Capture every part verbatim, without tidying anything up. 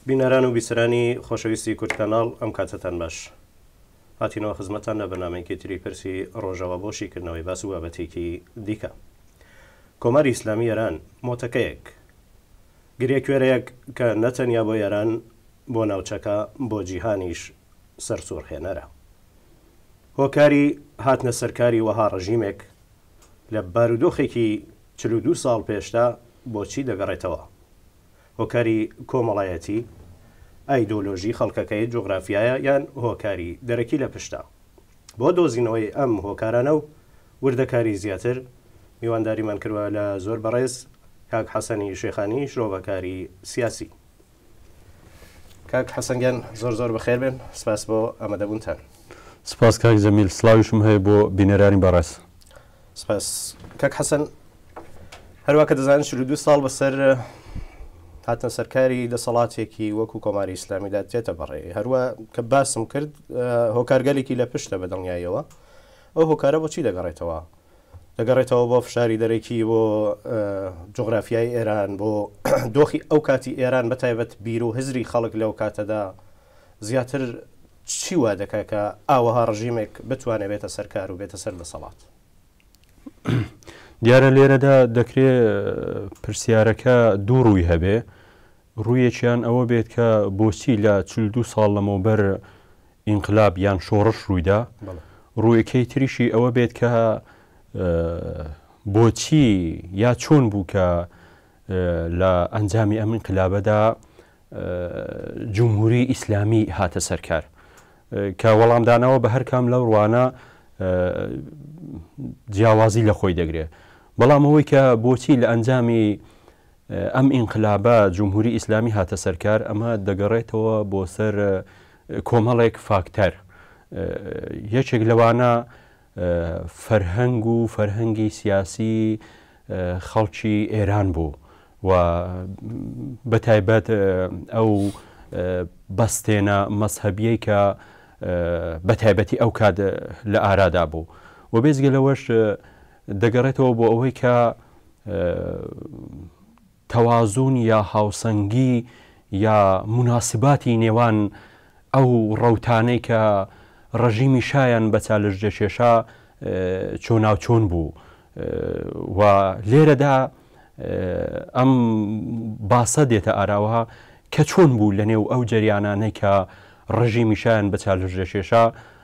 بینەران و بیسەرانی خۆشەویستی کورد کاناڵ ئەم کاتتان باش هاتینەوە خزمەتان لە بەنامەیەکی تری پرسی ڕۆژەوە بۆ شیکردنەوەی باس و بابەتێکی دیکە. کۆماری ئیسلامی ئێران مۆتەکەیەک گرێکوێرەیەک کە نەتەنیا بۆ ئێران بۆ ناوچەکە بۆ جیهانیش سەرسوڕهێنەرە. هۆکاری هاتنە سەرکاری وەها ڕژیمێک لە بارودۆخێکی چل و دوو ساڵ پێشتا بۆچی دەگەڕێتەوە؟ هۆکاری کۆمەڵایەتی، ئایدۆلۆژی خەڵکەکەی جوغرافیایە یان هۆکاری دەرەکی لە پشتا؟ بۆ دۆزینەوەی ئەم هۆکارانە و وردەکاری زیاتر میوانداریمان کردوە لە زۆر بەڕێز کاک حەسەنی شێخانی شرۆڤەکاری سیاسی. کاک حەسەنگیان زۆر زۆر بەخێر بێن، سپاس بۆ ئامادەبوونتان. سپاس کاک جەمیل، سلاویشم هەیە بۆ بینەرانی بەڕێز. سپاس کاک حەسەن، هەروە کە دەزانن چل و دوو ساڵ بەسەر هاتنە سەرکاری دەسەڵاتێکی وەکو کۆماری ئیسلامیدا تێتە بەڕێ. هەروە کە باسم کرد هۆکارگەلێکی لە پشتە بە دڵنیایەوە، ئەو هۆکارە بۆچی دەگەڕێتەوە؟ دەگەڕێتەوە بۆ فشاری دەرەکی، بۆ جوغرافیای ئێران، بۆ دۆخی ئەو کاتی ئێران بەتایبەت بیر و هزری خەڵک لەو کاتەدا زیاتر چی وا دەکا کە ئاوەها ڕژیمێک بتوانێت بێتە سەرکار و بێتە سەر دەسەڵات؟ دیارە لێرەدا دەکرێت پرسیارەکە دوو ڕووی هەبێ. ڕوویەکیان ئەوە بێت کە بۆچی لە چل و دوو ساڵ لەمەوبەر ئینقلاب یان شۆڕش ڕوویدا. ڕوویەکەی تریشی ئەوە بێت کە بۆچی یا چۆن بوو کە لە ئەنجامی ئەم ئینقلابەدا جمهوری ئیسلامی هاتە سەرکار، کە وەڵامدانەوە بە هەر کام لەو ڕوانە جیاوازی لە خۆی دەگرێت. بەڵام ئەوەی کە بۆچی لە ئەنجامی ئەم ئینقلابە جمهوری ئیسلامی هاتە سەرکار، ئەمە دەگەڕێتەوە بۆ سەر کۆمەڵێک فاکتەر. یەکێک لەوانە فەرهەنگ و فەرهەنگی سیاسی خەڵکی ئێران بوو و بەتایبەت ئەو بەستێنە مەزهەبیەی کە بەتایبەتی ئەو کات لە ئارادا بوو. و بێزگە لەوەش دەگەڕێتەوە بۆ ئەوەی کە تەوازون یا هاوسەنگی یا مناسباتی نێوان ئەو ڕەوتانەی کە ڕژیمی شایان بە چالشجێشێشا چۆناوچۆن بوو. و لێرەدا ئەم باسە دێتە ئاراوەها کە چۆن بوو لە نێو ئەو جەریانانەی کە ڕژیمی شایان بە چالشجێشێشا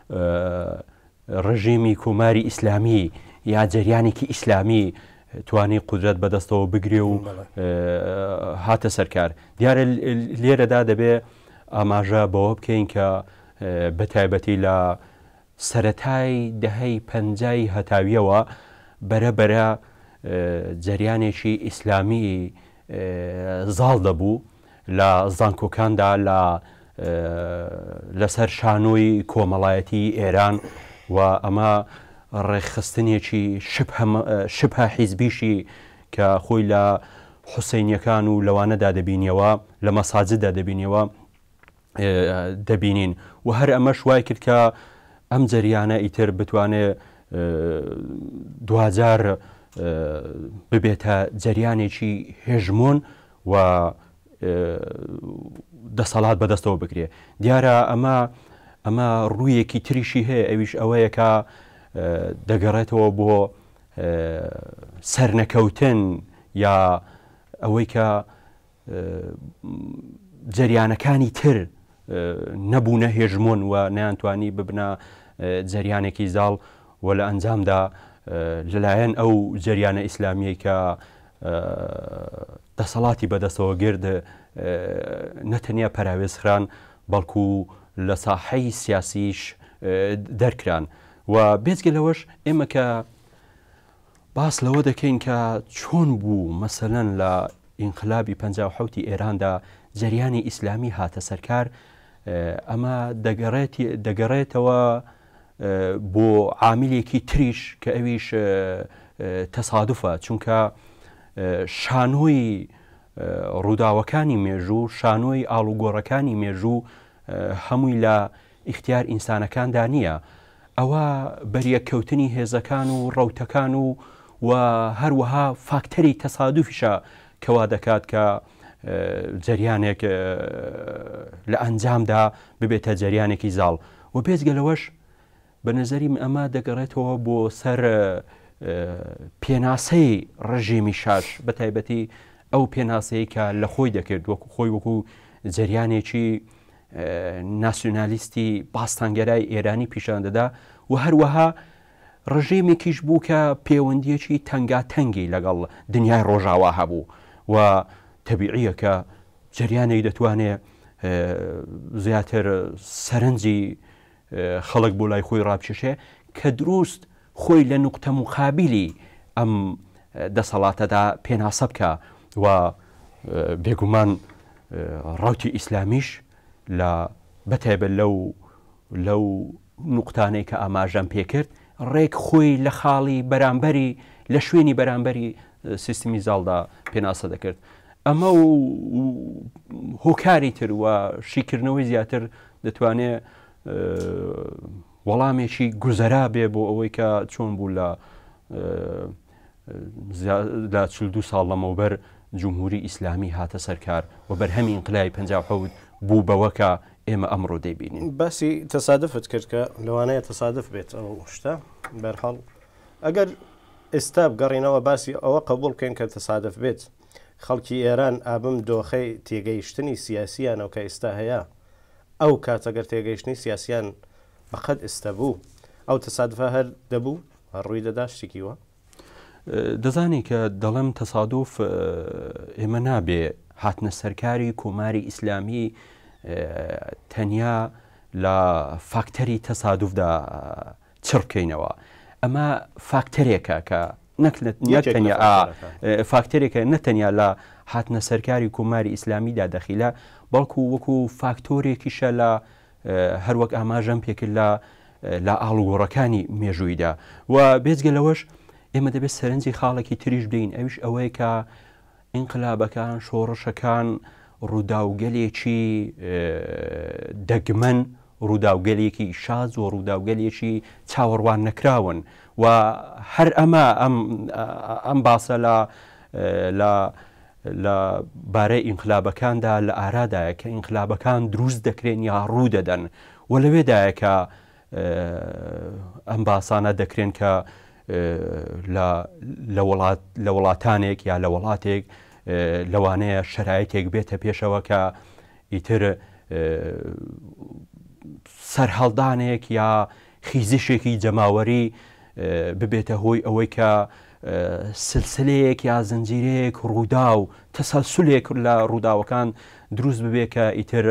ڕژیمی کۆماری ئیسلامی یا جەریانێکی ئیسلامی توانی قودرەت بەدەستەوە بگرێ و هاتە سەرکار. دیارە لێرەدا دەبێ ئاماژە بەوە بکەین کە بەتایبەتی لە سەرەتای دەهەی پەنجای هەتاویەوە بەرەبەرە جەریانێکی ئیسلامی زاڵ دەبوو لە زانکۆکاندا لە لەسەر شانۆی کۆمەڵایەتی ئێران، و ئەمە ڕێکخستنێکی شبهە حیزبیشی کە خۆی لە حوسینیەکان و لەوانەدا دەبینیەوە، لە مەساجددا دەبینیەوە دەبینین. و هەر ئەمە شوای کرد کە ئەم جەریانە ئیتر بتوانێت دوجار ببێتە جەریانێکی هێژمۆن و دەسەڵات بەدەستەوە بکرێ. دیارە ئەمە ئەمە ڕوویەکی تریشی هەیە، ئەویش ئەوەیە کە دەگەڕێتەوە بۆ سەرنەکەوتن یا ئەوەی کە جەریانەکانی تر نەبوونە هێژمۆن و نەیانتوانی ببنە جەریانێکی زاڵ، و لە ئەنجامدا لەلایەن ئەو جەریانە ئیسلامیە کە دەسەڵاتی بەدەستەوە گرد نەتەنیا پەراوێزخران بەڵکو لە ساحەی سیاسیش دەرکران. و بێزگە لەوەش ئێمە کە باس لەوە دەکەین کە چۆن بوو مەسەلەن لە ئینقلابی پەنجا و حەوتی ئێراندا جەریانی ئیسلامی هاتە سەرکار، ئەمە دەگەڕێتەوە بۆ عاملێکی تریش کە ئەویش تەسادوفە، چونکە شانۆی ڕووداوەکانی مێژوو، شانۆی ئاڵوگۆڕەکانی مێژوو هەمووی لە ئیختیار ئینسانەکاندا نییە. ئەوە بەریەککەوتنی هێزەکان و ڕەوتەکان و و هەروەها فاکتەری تەسادوفیشە کەوا دەکات کە جریانێک لە ئەنجامدا ببێتە جریانێکی زاڵ و بێزگەلەوەش بە نظری ئەمە دەگەڕێتەوە بۆ سەر پێناسەی ڕژیمی شاش بە تایبەتی ئەو پێناسەیە کە لە خۆی دەکرد وەکو خۆی وەکو جریانێکی ناسیۆنالیستی باستانگەرای ئێرانی پیشان دەدا و هەروەها ڕژێمێکیش بوو کە پەیوەندیەکی تەنگاتەنگی لەگەڵ دنیای ڕۆژاوا هەبوو و تەبیعیە کە جریانێک دەتوانێت زیاتر سەرنجی خەڵک بۆ لای خۆی ڕابچێشێ کە دروست خۆی لە نوقتە مقابلی ئەم دەسەڵاتەدا پێناسە بکە و بێگومان ڕاوتی ئیسلامیش لە بەتایبەت لەو لەو نوقتانەی کە ئاماژەم پێکرد ڕێک خۆی لە خاڵی بەرامبەری لە شوێنی بەرامبەری سیستمی زاڵدا پێناسە دەکرد. ئەمە و هۆکاری تر و شیکردنەوەی زیاتر دەتوانێت وەڵامێکی گوزەرا بێ بۆ ئەوەی کە چۆن بوو لە لە چل دو ساڵ لەمەوبەر جمهوری ئیسلامی هاتە سەرکار و بەرهەمی ئینقلابی پەنجاو حەوت بوو بەوەکە ئێمە ئەمڕۆ دەیبینین. باسی تەسادفت کرد کە لەوانەیە تەسادف بێت ئەو شتە بەرحاڵ ئەگەر ئێستا بگەڕینەوە باسی ئەوە قبول بکەین کە تەسادف بێت خەڵکی ئێران ئابم دۆخەی تێگەیشتنی سیاسیانەوە کە ئێستا هەیە ئەو کاتەگەر تێگەیشتنی سیاسیان بەقەت ئێستا بوو ئەو تەسادفە هەر دەبوو ڕووی دەدا شتێکیوە دەزانی کە دەڵێم تەسادف ئێمە نابێ هاتنە سەرکاری کۆماری ئیسلامی تەنیا لە فاکتەری تەسادفدا چڕکەینەوە ئەمە فاکتەرێکە کە نەتەنیا فاکتەرێکە نەتەنیا لە هاتنە سەرکاری کۆماری ئیسلامیدا دەخیلە بەڵکو وەکو فاکتۆرێکیشە لە هەروەک ئاماژەم پێکرد لە لە ئاڵوگۆڕەکانی مێژوویدا و بێجگەلەوەش ئێمە دەبێت سەرنجی خاڵێکی تریش بدەین ئەوش ئەوەیە کە ئینقلابەکان شۆڕشەکان ڕووداوگەلێکی دەگمەن ڕووداوگەلێکی شاز و ڕووداوگەلێکی چاوەڕوان نەکراون و هەر ئەمە ئەم باسە لە لە لە بارەی ئینقلابەکاندا لە ئارادایە کە ئینقلابەکان دروست دەکرێن یا ڕوو دەدەن و لەوێدایە کە ئەم باسانە دەکرێن کە لە وڵاتانێک یا لە وڵاتێک لەوانەیە شەرایەتێک بێتە پێشەوە کە ئیتر سەرهەڵدانێک یا خیزشێکی جەماوەری ببێتە هۆی ئەوەی کە سلسلەیەک یا زنجیرەیەک ڕوودا و تەسەلسولێک لە ڕووداوەکان دروست ببێت کە ئیتر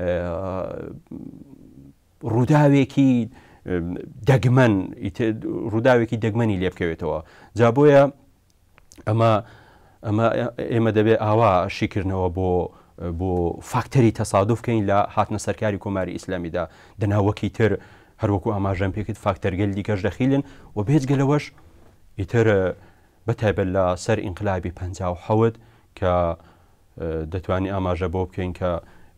ڕووداوێکی دەگمەن ڕووداوێکی دەگمەنی لێ بکەوێتەوە جا بۆیە ئەمە ئەمە ئێمە دەبێت ئاوا شیکردنەوە بۆ بۆ فاکتەری تەسادفکەین لە هاتنە سەرکاری کۆماری ئیسلامیدا دەناوەکی تر هەروەکو ئاماژەم پێکرد فاکتەرگەل دیکەش دەخیلن و بێجگەلەوەش ئیتر بەتایبەت لە سەر ئینقلابی پەنجاو حەوت کە دەتوانی ئاماژە بۆ بکەین کە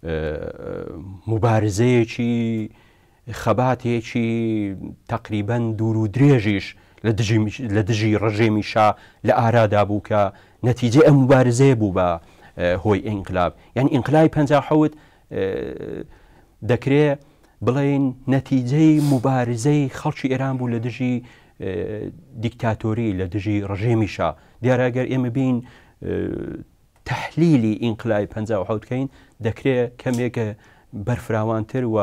مبارزەیەکی خەباتێکی تقریبەن دوور و درێژیش لە دژی ڕژێمی شا لە ئارادا بوو کە نەتیجە ئەم مبارزەیە بوو بە هۆی ئینقلاب یعنی ئینقلابی پەنجاو حەوت دەکرێت بڵێن نەتیجەی مبارزەی خەڵکی ئێران بوو لە دژی دیکتاتۆری لە دژی ڕژێمی شا دیارەگەر ئێمە بین تەحلیلی ئینقلابی پەنجاو حەوت بکەین دەکرێت کەمێکە بەرفراوانتر و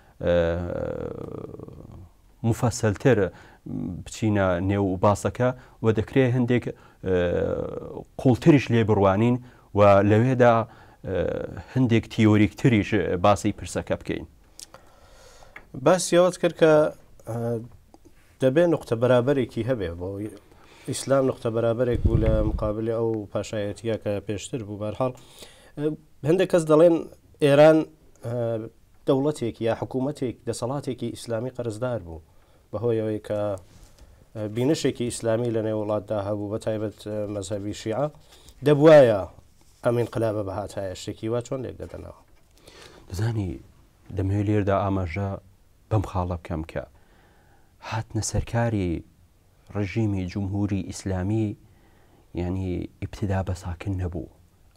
مفەسەلتر بچینە نێو باسەکە و دەکرێت هەندێک قوڵتریش لێ بڕوانین و لەوێدا هەندێک تیۆریکتریش باسی پرسەکە بکەین. باسیەوەت کرد کە دەبێت نقطە بەرابەرێکی هەبێ بۆ ئیسلام نقطە بەرابەرێک بوو لە مقابلی ئەو پاشایەتیە کە پێشتر بوو بەرحاڵ هەندێک کەس دەڵێن ئێران دەوڵەتێک یا حکوومەتێک دەسەڵاتێکی ئیسلامی قەرزدار بوو بەهۆی ئەوەی کە بینشێکی ئیسلامی لە نێو وڵاتدا هەبوو بە تایبەت مەزهەبی شیعە دەبوایە ئەم ئینقلابە بەهاتایە شتێکی وا چۆن لێک دەدەنەوە. دەزانی دەمەوێت لێردا ئاماژە بەم خاڵە بکەم کە هاتنە سەرکاری ڕژیمی جمهوری ئیسلامی یعنی ئیبتدا بە ساکن نەبوو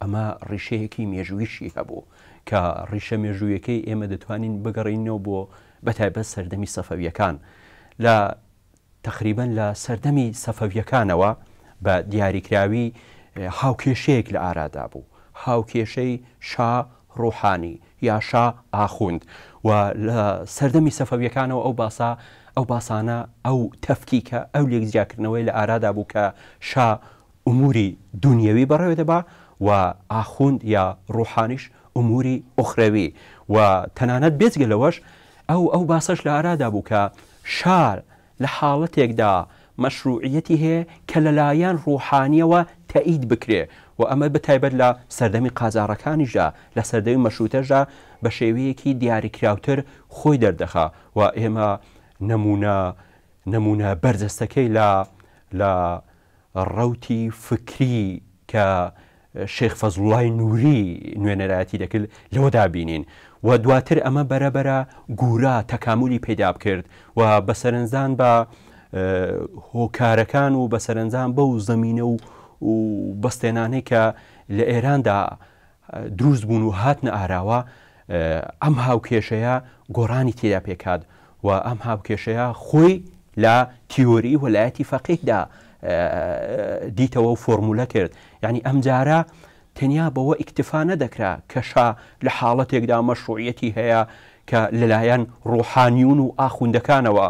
ئەمە ڕیشەیەکی مێژوویشی هەبوو کە ڕیشە مێژوویەکەی ئێمە دەتوانین بگەڕینەوە بۆ بەتایبەت سەردەمی سەفەویەکان لە تقریبا لە سەردەمی سەفەویەکانەوە بە دیاریکراوی هاوکێشەیەک لە ئارادا بوو، هاوکێشەی شا ڕوحانی یا شا ئاخوند و لە سەردەمی سەفەویەکانەوە ئەو باسا ئەو باسانە ئەو تەفکیکە ئەو لێکجیاکردنەوەی لە ئارادا بوو کە شا ئوموری دنیەوی بەڕێوە دەبا و ئاخوند یا ڕوحانیش ئوموری ئوخرەوی و تەنانەت بێجگە لەوەش ئەو ئەو باسەش لە ئارادا بوو کە شار لە حاڵەتێکدا مەشروعیەتی هەیە کە لەلایەن ڕوحانیەوە تەئید بکرێ و ئەمە بەتایبەت لە سەردەمی قازاڕەکانیشدا لە سەردەمی مەشروتەشدا بە شێوەیەکی دیاریکراوتر خۆی دەردەخا و ئێمە نمونە نمونە بەرجەستەکەی لە لە ڕەوتی فکری کە شێخ فەزڵڵای نووری نوێنەرایەتی دەکرد لەوەدا بینین و دواتر ئەمە بەرەبەرە گورا تەکاملی پێدا بکرد و بەسەرنجان بە هۆکارەکان و بەسەرنجان بەو زەمینە و بەستێنانەی کە لە ئێراندا دروست بوون و هاتنە ئاراوە ئەم هاوکێشەیە گۆڕانی تێدا پێکات و ئەم هاوکێشەیە خۆی لە تیۆری وەلایەتی فەقیهدا دیتەوە و فۆرمولە کرد یعنی ئەم جارە تەنیا بەوە ئیکتفا نەدەکرا کەشا لە حاڵەتێکدا مەشروعیەتی هەیە کە لەلایەن ڕوحانیون و ئاخوندەکانەوە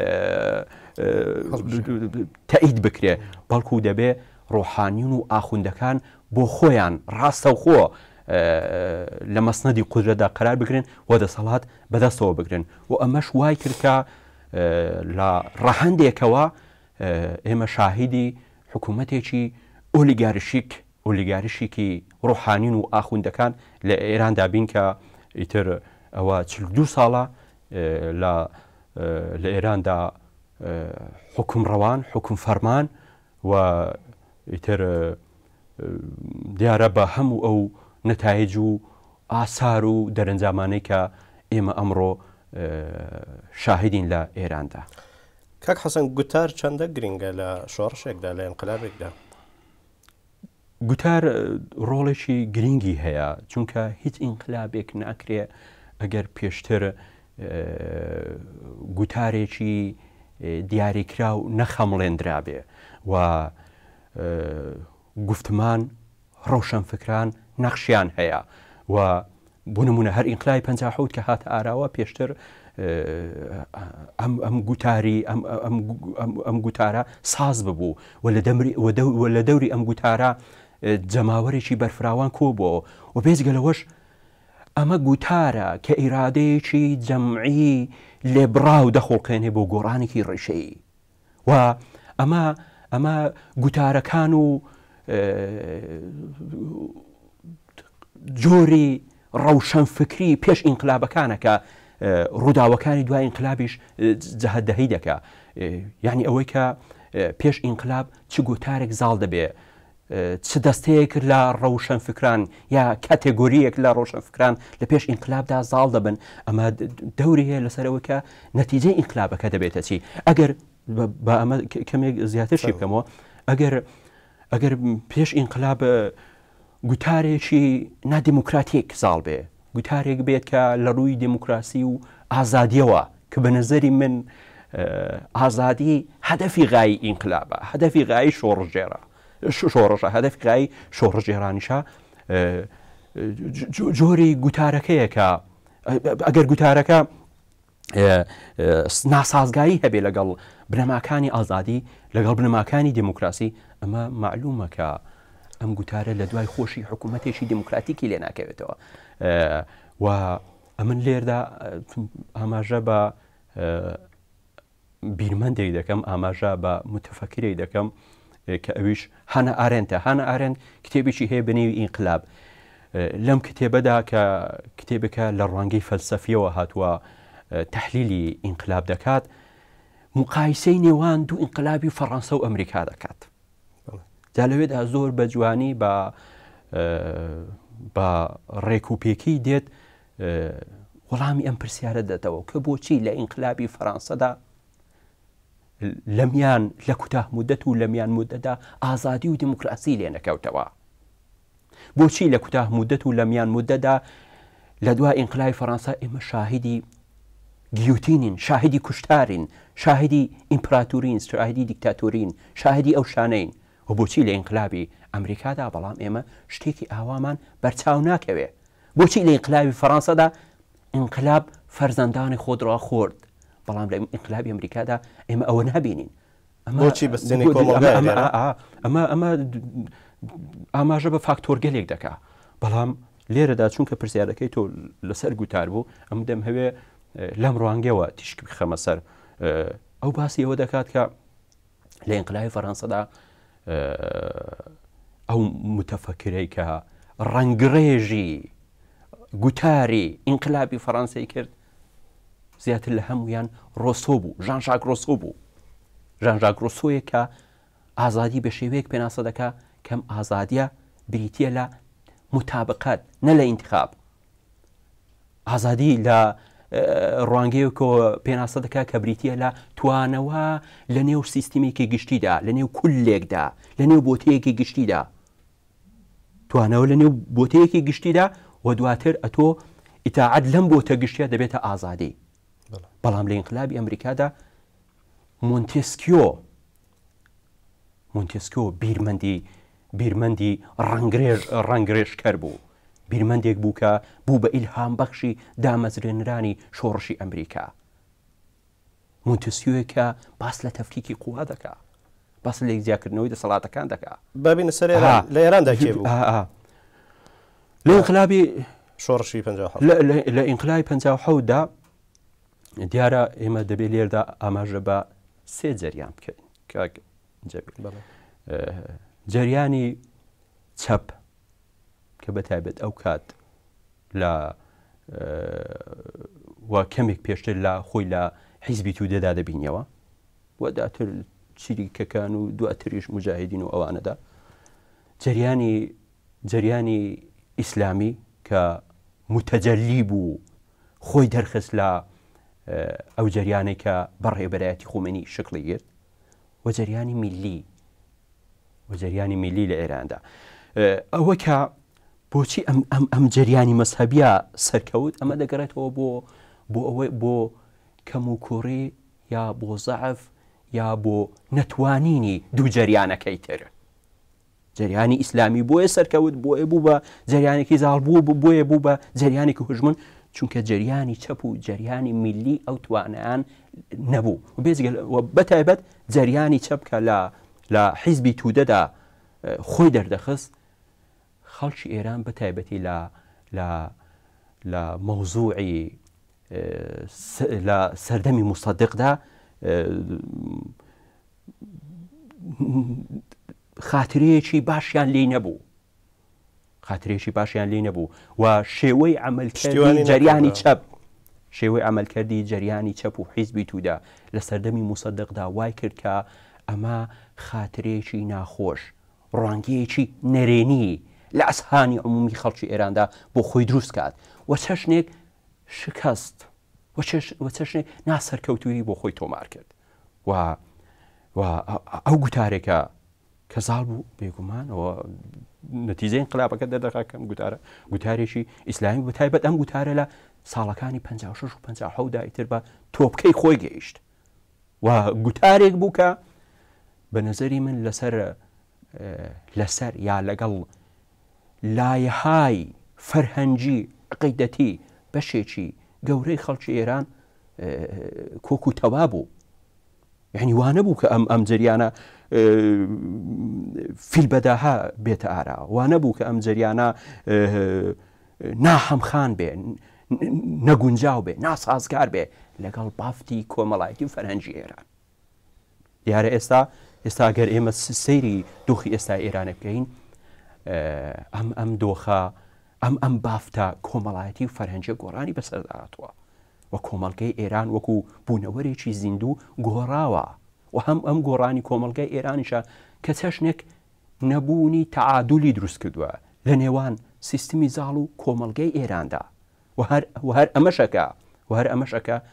تەئید بکرێ بەڵکو دەبێ ڕوحانیون و ئاخوندەکان بۆ خۆیان ڕاستەوخۆ لە مەسنەدی قودرەتدا قرار بگرن و دەسەڵات بەدەستەوە بگرن و ئەمەش وای کرد کە لە ڕەهەندێکەوە ئێمە شاهیدی حکوومەتێکی ئۆلیگارشیک ئۆلیگارشیکی ڕوحانین و ئاخوندەکان لە ئێراندا بین کە ئیتر ئەوە چل دو ساڵە لە ئێراندا حکم ڕەوان حکم فەرمان و ئیتر دیارە بە هەموو ئەو نەتایج و ئاسار و دەرەنجامانەی کە ئێمە ئەمڕۆ شاهدین لە ئێراندا. کاک حەسەن گوتار چەندە گرنگە لە شۆڕشێکدا لە ئینقلابێکدا؟ گوتار ڕۆڵێکی گرنگی هەیە چونکە هیچ ئینقلابێک ناکرێ ئەگەر پێشتر گوتارێکی دیاریکرا و نەخەمڵێنرابێ و گفتمان ڕەوشەنفکران نەخشیان هەیە و بۆ نمونە هەر ئینقلابی پەنجا و حەوت کە هاتە ئاراوە پێشتر ئەم گوتاری ئەم گوتارە ساز ببوو و لە دەوری ئەم گوتارە جەماوەرێکی بەرفراوان کۆبووە و بێجگە لەوەش ئەمە گوتارە کە ئیرادەیەکی جەمعی لێبڕاو دەخۆڵقێنێ بۆ گۆڕانێکی ڕێشەیی و ئەمە ئەمە گوتارەکان و جۆری ڕەوشەنفکری پێش ئینقلابەکانە کە ڕووداوەکانی دوای ئینقلابیش جەهەتدەهی دەکا یعنی ئەوەی کە پێش ئینقلاب چ گوتارێک زاڵ دەبێ چ دەستەیەک لە ڕەوشەنفکران یا کاتێگۆریەک لە ڕۆشنفکران لە پێش ئینقلابدا زاڵ دەبن ئەمە دەوری هەیە لەسەرەوە کە نەتیجەی ئینقلابەکە دەبێتە چی ئەگەر بە ئەمە کەمێک زیاترشی بکەمەوە ئەگەر ئەگەر پێش ئینقلاب گوتارێکی نادیموکراتیک زاڵ بێ گوتارێک بێت کە لە ڕووی دموکراسی و ئازادیەوە کە بە نەزەری من ئازادی هەدەفی غایی ئینقلابە هەدەفی غایی شۆڕژێرە شۆڕژە هەدەفی غایی شۆڕژێرانیشە جۆری گوتارەکەیە کە ئەگەر گوتارەکە ناسازگایی هەبێ لەگەڵ بنەماکانی ئازادی لەگەڵ بنەماکانی دموکراسی ئەمە معلومە کە ئەم گوتارە لە دوای خۆشی حکوومەتێکی دموکراتیکی لێ ناکەوێتەوە و ئەمن لێردا ئاماژە بە بیرمەندێک دەکەم ئاماژە بە متفەکرێک دەکەم کە ئەویش هانە ئارێنتە هانە ئارێن کتێبێکی هەیە بەنێوی ئینقلاب لەم کتێبەدا کە کتێبەکە لە ڕوانگەی فەلسەفیەوە هاتووە تەحلیلی ئینقلاب دەکات مقایسەی نێوان دوو ئینقلابی فەڕەنسا و ئەمریکا دەکات جا لەوێدا زۆر بە جوانی بە بە ڕێکوپێکی دێت وەڵامی ئەم پرسیارە دەتەوە کە بۆچی لە ئینقلابی فەڕەنسەدا لەمیان لە کوتاه مودەت و لەمیان مودەدا ئازادی و دیموکراسی لێ نەکەوتەوە بۆچی لە کوتاه مودەت و لە میان مودەدا لە دوای ئینقلابی فەڕەنسا ئێمە شاهدی گیوتینین، شاهدی کوشتارین، شاهدی ئیمپراتورین، شاهدی دیکتاتۆرین، شاهدی ئەو شانەین و بۆچی لە ئینقلابی ئەمریکادا بەڵام ئێمە شتێکی ئاوامان بەرچاو ناکەوێ. بۆچی لە ئینقلابی فەڕەنسادا ئینقلاب فەرزەندانی خۆدڕا خۆرد بەڵام لە ئینقلابی ئەمریکادا ئێمە ئەوە نابینین. بۆچی بەستێنی کۆمەڵگای ئەمە ئەمە ئاماژە بە فاکتۆر گەلێک دەکا. بەڵام لێرەدا چونکە پرسیارەکەی تۆ لەسەر گوتار بوو ئەم دەم هەوێ لەم ڕوانگەوە تیشک بخەمە سەر ئەو باسی ئەوە دەکات کە لە ئینقلابی فەڕەنسادا ئەو متەفەکرەی کە ڕەنگڕێژی گوتاری ئینقلابی فەڕەنسای کرد زیاتر لە هەمویان ڕۆسۆ بوو، ژان ژاک ڕۆسۆ بوو. ژان ژاک ڕۆسۆیە کە ئازادی بە شێوەیەک پێناسە دەکا کەم ئازادیە بریتە لە متابقات نە لە ئینتخاب. ئازادی لە ڕوانگەیەکەوە پێناسە دەکا کە بریتە لە توانەوە لە نێو سیستیمێکی گشتیدا، لە نێو کولێکدا، لە نێو بۆتەیەکی گشتیدا، توانەوە لە نێو بۆتەیەکی گشتیدا و دواتر ئەتۆ ئیتاعەت لەم بۆتە گشتیە دەبێتە ئازادی. بەڵام لە ئینقلابی ئەمریکادا مۆنتێسکیۆ مۆنتێسکیۆ بیرمەندی بیرمەندی ڕەنگڕێژکەر بوو، بیرمەندێک بوو کە بوو بە ئیلهام بەخشی دامەزرێنرانی شۆڕشی ئەمریکا. مۆنتێسکیۆیە کە باس لە تەفکیکی قووا دەکا، باس لە یەکجیاکردنەوەی دەسەڵاتەکان دەکا. بابینە سەر لە ئێراندا کێ بوو؟ لە ئینقلابی شۆڕشی لە ئینقلابی پەنجاو حەوت دا دیارە ئێمە دەبێت لێردا ئاماژە بە سێ جەریان بکەین. کاک جەبیل، جەریانی چەپ کە بەتایبەت ئەو کات لە و کەمێک پێشتر لە خۆی لە حیزبی تودەدا دەبینیەوە و داتر چریکەکان و دواتریش مجاهدین و ئەوانەدا. جەریانی جەریانی ئیسلامی کە متەجەلی بوو خۆی دەرخست لە ئەو جەریانێک کە بەڕێبەرایەتی خۆمێنی شکڵی گرت و جەریانی میلی و جەریانی میلی لە ئێراندا. ئەوە کە بۆچی ئەم جەریانی مەسهەبیە سەرکەوت ئەمە دەگەڕێتەوە بۆ بۆ ئەوەی بۆ کەم و کوڕی یا بۆ زەعف یا بۆ نەتوانینی دوو جەریانەکەی تر. جەریانی ئیسلامی بۆیە سەرکەوت بۆیە بوو بە جەریانێکی زاڵ بوو بۆیە بوو بە جەریانێکی هژمن چونکە جەریانی چەپ و جەریانی میلی ئەو توانیان نەبوو و بێجگە بەتایبەت جەریانی چەپ کە لە لە حیزبی تودەدا خۆی دەردەخست خەڵکی ئێران بەتایبەتی لە لە لە مەوزوعی لە سەردەمی مصەدقدا خاترەیەکی باشیان لێی نەبوو خاترێکی باشیان لێ نەبوو و شێوەی عملکردی جەریانی چەپ شێوەی عملکردی جەریانی چەپ و حیزبی تودا لە سەردەمی مصەدقدا وای کرد کە ئەمە خاترێکی ناخۆش، ڕوانگەیەکی نەرێنی لە ئەسهانی عمومی خەڵکی ئێراندا بۆ خۆی دروست کات و چەشنێک شکست و چەشنێک ناسەرکەوتوی بۆ خۆی تۆمار کرد و ئەو گوتارێکە کە زاڵ بوو بێگومانەوە نەتیجەی انقلابەکە دەردەخا کەم گوتارە گوتارێکی ئیسلامی بەتایبەت ئەم گوتارە لە ساڵەکانی پەنجا و شەش و پەنجا و حەوت دایتر بە تۆپکەی خۆی گەیشت و گوتارێک بوو کە بە نەزەری من لەسەر لەسەر یا لەگەڵ لایەهای فەرهەنگی عقیدەتی بەشێکی گەورەی خەڵکی ئێران کۆک و تەوا بوو. یعنی وانە بوو کە ئەم ئەم جریانە فیلبەداها بێتە ئارا، وانە بوو کە ئەم جریانە ناهەمخان بێ، نەگونجاو بێ، ناسازگار بێ لەگەڵ بافتی کۆمەڵایەتی و فەرهەنگی ئێران. دیارە ئێستا ئێستا گەر ئێمە سەیری دۆخی ئێستا ئێرانە بکەین ئەم ئەم دۆخە ئەم ئەم بافتە کۆمەڵایەتی و فەرهەنگی گۆڕانی بەسەرداهاتووە و کۆمەڵگەی ئێران وەکو بوونەوەرێکی زیندوو گۆڕاوە و هەم ئەم گۆڕانی کۆمەڵگەی ئێرانیشە کە چەشنێک نەبوونی تەعادولی دروست کردووە لە نێوان سیستمی زاڵ و کۆمەڵگەی ئێراندا و هەر ئەمەشەکە و هەر ئەمەشەکە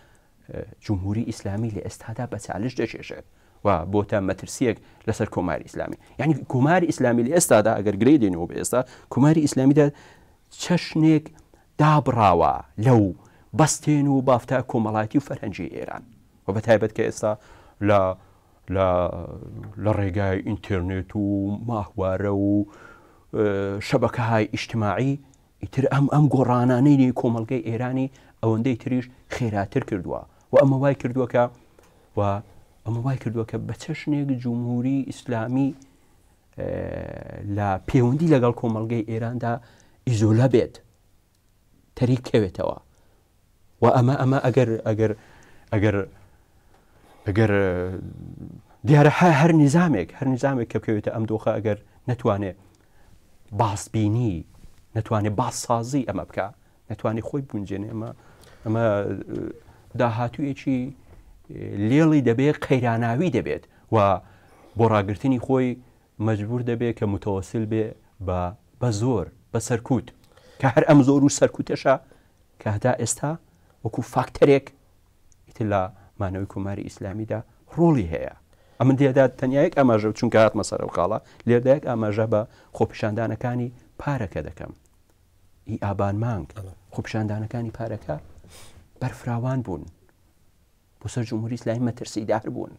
جمهوری ئیسلامی لە ئێستادا بە چالش دەچێشێت و بۆتە مەترسیەک لەسەر کۆماری ئیسلامی، یعنی کۆماری ئیسلامی لە ئێستادا ئەگەر گرێ دێنەوە بە ئێستا کۆماری ئیسلامیدا چەشنێک دابڕاوە لەو بەستێن و بافتە کۆمەڵاتی و فەرهەنگی ئێران و بە تایبەت کە ئێستا لە لە ڕێگای ئینتررنێت و ماهوارە و شەبەکەهای ئیجتماعی ئیتر ئەم ئەم گۆڕانانەی کۆمەڵگەی ئێرانی ئەوەندەی تریش خێراتر کردووە و ئەمە وای کردووەکە و ئەمە وای کردووە کە بە چەشنێک جمهوری ئیسلامی لە پەیوەندی لەگەڵ کۆمەڵگەی ئێراندا ئیزۆلا بێت تەریک کەوێتەوە و ئەمە ئەمە ئەگەر ئەگەر ئەگەر ئەگەر دیارە هەر نظامێک هەر نظامێک کە بکەوێتە ئەم دۆخە ئەگەر نەتوانێت باسبینی نەتوانێت باسسازی ئەمە بکە نەتوانێت خۆی بونجێنێ ئەمە ئەمە داهاتوویەکی لێڵی دەبێت قەیراناوی دەبێت و بۆ ڕاگررتنی خۆی مەجبور دەبێت کە متەوەسل بێ بە زۆر بە سەرکوت کە هەر ئەم زۆر و سەرکوتەشە کە هەتا ئێستا وەکو فاکتەرێک ئیتر لە مانەوەی کۆماری ئیسلامیدا ڕۆڵی هەیە. ئەمە دێدا تەنیایەک ئاماژە چونکە هاتمە سەر و خاڵە لێردایەک ئاماژە بە خۆپیشاندانەکانی پارەکە دەکەم ئی ئابان مانگ خۆپیشاندانەکانی پارەکە بەرفراوان بوون بۆ سەر جمهوری ئیسلامی مەترسیدار بوون،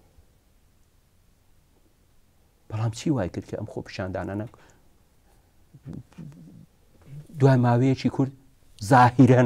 بەڵام چی وای کرد کە ئەم خۆپیشاندانانە دوای ماوەیەکی کورد زاهیرەن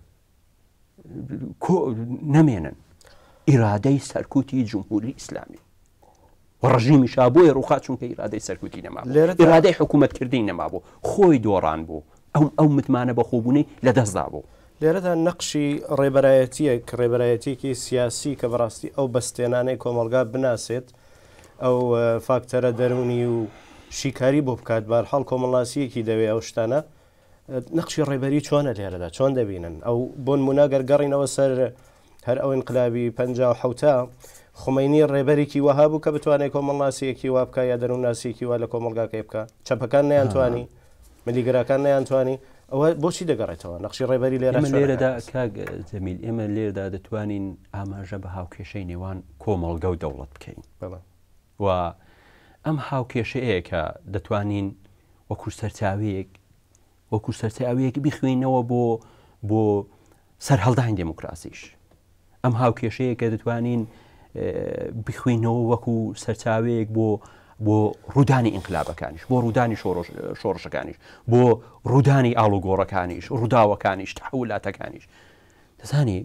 نەمێنن ئیرادەی سەرکوتی جمهوری ئیسلامی و ڕژیمی شابۆی ڕووخات چونکە ئیرادەی سەرکوتی نەما ئیرادەی حکوومەتکردی نەما بوو خۆی دۆڕان بوو ئەو ئەو متمانە بەخۆبوونەی لەدەستدا بوو. لێرەدا نەقشی ڕێبەرایەتیەک ڕێبەرایەتێکی سیاسی کە بەڕاستی ئەو بەستێنانەی کۆمەلگا بناسێت ئەو فاکتەرە دەرونی و شیکاری بۆ بکات بارحاڵ کۆمەڵاسیەکی دەوێت ئەو شتانە نەقشی ڕێبەری چۆنە لێرەدا چۆن دەبینن ئەو بۆ نمونە گەرگەڕینەوە سەر هەر ئەو انقلابی پەنجا و حەوتا خومینی ڕێبەرێکی وەها بوو کە بتوانێت کۆمەڵاسیەکی وا بکە یا دەروونناسیەکی وا لە کۆمەلگاکەی بکە چەپەکان نەیانتوانی ملیگەرەکان نەیانتوانی ئەوە بۆچی دەگەڕێتەوە نەقشی ڕێبەری لێرە لێرەدا کاک جەمیل ئێمە لێرەدا دەتوانین ئاماژە بە هاوکێشەی نێوان کۆمەڵگە و دەوڵەت بکەین و ئەم هاوکێشەیە کە دەتوانین وەکو سەرچاوەیەک وەکو سەرچاوەیەک بخوێنەوە بۆ بۆ سەرهەڵدانی دموکراسیش ئەم هاوکێشەیە کە دەتوانین بخوێنەوە وەکو سەرچاوەیەک بۆ بۆ ڕوودانی ئینقلابەکانیش بۆ ڕوودانی شۆڕشەکانیش بۆ ڕوودانی ئاڵوگۆڕەکانیش ڕووداوەکانیش تەحولاتەکانیش دەزانی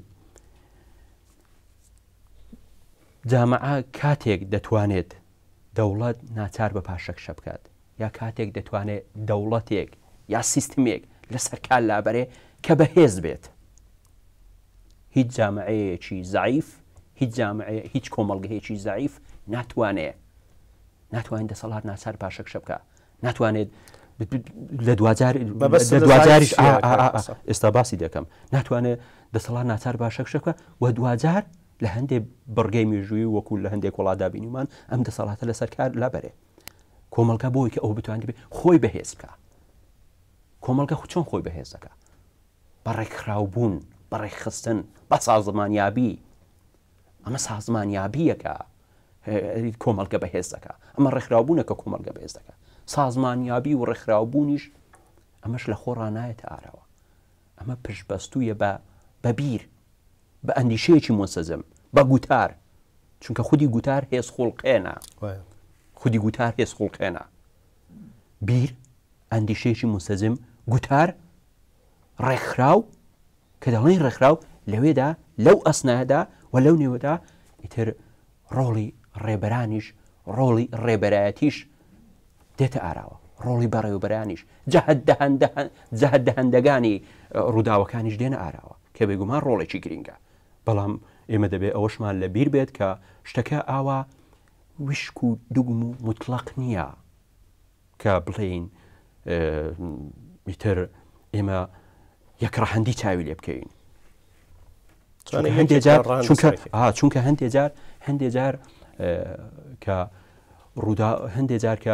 جامعە کاتێک دەتوانێت دەوڵەت ناچار بە پاشەکشە بکات یا کاتێک دەتوانێت دەوڵەتێک یا سیستمێک لەسەر کار لابەرێ کە بەهێز بێت هیچ جامعەیەکی زعیف هیچ جامعەیە هیچ کۆمەڵگەیەکی زعیف ناتوانێت ناتوانێت دەسەڵات ناچار پاشەکشە بکە ناتوانێت لە دوجاریش ئێستا باسی دەکەم ناتوانێت دەسەڵات ناچار پاشەکشە بکە و دوجار لە هەندێک بڕگەی مێژووی وەکو لە هەندێک وڵاتدا بینیمان ئەم دەسەڵاتە لەسەر کار لابەرێ کۆمەڵگە بۆی کە ئەو بتوان دەبێت خۆی بەهێز بکە کۆمەڵگە چۆن خۆی بەهێز دەکە بە ڕێکخراوبوون بە ڕێکخستن بە سازمانیابی ئەمە سازمانیابیەکە کۆمەڵگە بەهێز دەکە ئەمە ڕێکخراوبوونەکە کۆمەڵگە بەهێز دەکە سازمانیابی و ڕێکخراوبوونیش ئەمەش لە خۆ ڕانایەتە ئارەوە ئەمە پشتبەستوویە بە بەبیر بە ئەندیشەیەکی مۆسەزم بە گوتار چونکە خودی گوتار هێز خوڵقێنە خودی گوتار هێز خوڵقێنە بیر ئەندیشەیەکی مستەزم گوتار ڕێکخراو کە دەڵێن ڕێکخراو لەوێدا لەو ئەسنادا و لەو نێوەدا ئیتر ڕۆڵی ڕێبەرانیش ڕۆڵی ڕێبەرایەتیش دێتە ئاراوە ڕۆڵی بەڕێوەبەرانیش جەهەت دەهەندەگانی ڕووداوەکانیش دێنە ئاراوە کە بێگومان ڕۆڵێکی گرینگە بەڵام ئێمە دەبێت ئەوەشمان لە بیر بێت کە شتەکە ئاوا وشک و دوگم و مطلق نییە کە بڵێین ئیتر ئێمە یەکڕەهەندی چاوی لێ بکەین چونکە هەندێک جار هەندێک جار کە هەندێک جار کە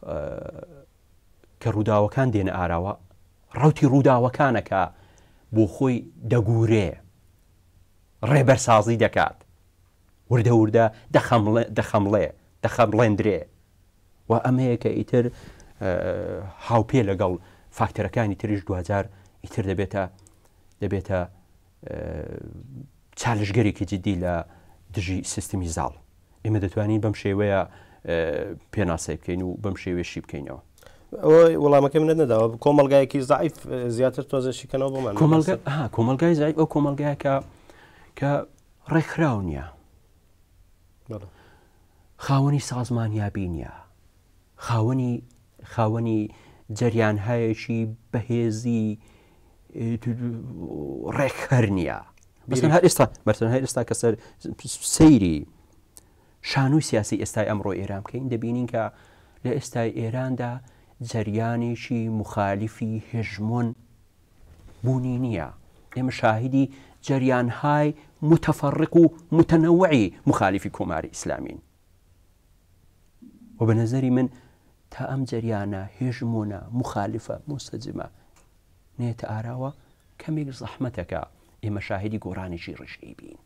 کە ڕووداوەکان دێنە ئاراوە ڕوتی ڕووداوەکانەکە بۆ خۆی دەگورێ ڕێبەرسازی دەکات وردە وردە دەخەمڵێ دەخەمڵێندرێ و ئەمەیە کە ئیتر هاوپێ لەگەڵ فاکتەرەکانی تریش دوجار ئیتر دەبێتە دەبێتە چالشگەرێکی جدی لە دژی سیستمی زاڵ ئێمە دەتوانین بەم شێوەیە پێناسەی بکەین و بەم شێوێشی بکەینەوە ئەوەی وەڵامەکەم نە نەداوە کۆمەلگایەکی زعیف زیاتر تۆزەشیکەنەوە بۆمان کۆمەلگای زعیف ئەو کۆمەلگایە کە کە ڕێکخراو نییە خاوەنی سازمانیابی نییە خاوەنی خاوەنی جەریانهایەکی بەهێزی ڕێکخەر نییە بەسەن هەر ئێستا بەرتەن هەر ئێستا کە سەر سەیری شانووی سیاسی ئێستای ئەمڕۆ ئێران بکەین دەبینین کە لە ئێستای ئێراندا جەریانێکی مخالیفی هێژمۆن بوونی نییە ئێمە شاهدی جەریانهای متفەڕق و متەنەوعی مخالیفی کۆماری ئیسلامین و بە نەزەری من تا ئەم جەریانە هێژمۆنە مخالفە مستەجمە نێتە ئاراوە کەمێک زەحمەتەکە ئێمە شاهدی گۆڕانێکی ڕژەی بین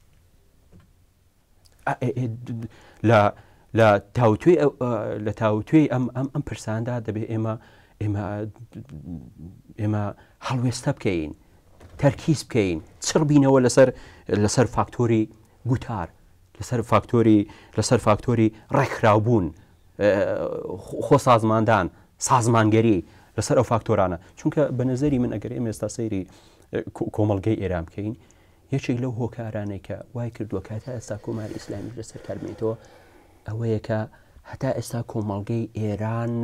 لە تاوتوێ لە تاوتوێی ئەم ئەم ئەم پرساندا دەبێت ئێمە ئێمە ئێمە هەڵوێستە بکەین تەرکیز بکەین چڕبینەوە لەسەر لەسەر فاکتۆری گوتار لەسەر فاکتۆری لەسەر فاکتۆری ڕێکخراوبوون خۆ سازماندان سازمانگەری لەسەر ئەو فاکتۆرانە چونکە بە نەزەری من ئەگەر ئێمە ئێستا سەیری کۆمەڵگەی ئێران بکەین یەکێک لەو هۆکارانەی کە وای کردووە کاتە ئێستا کۆماری ئیسلامی لەسەر کاربێتەوە ئەوەیە کە هەتا ئێستا کۆمەڵگەی ئێران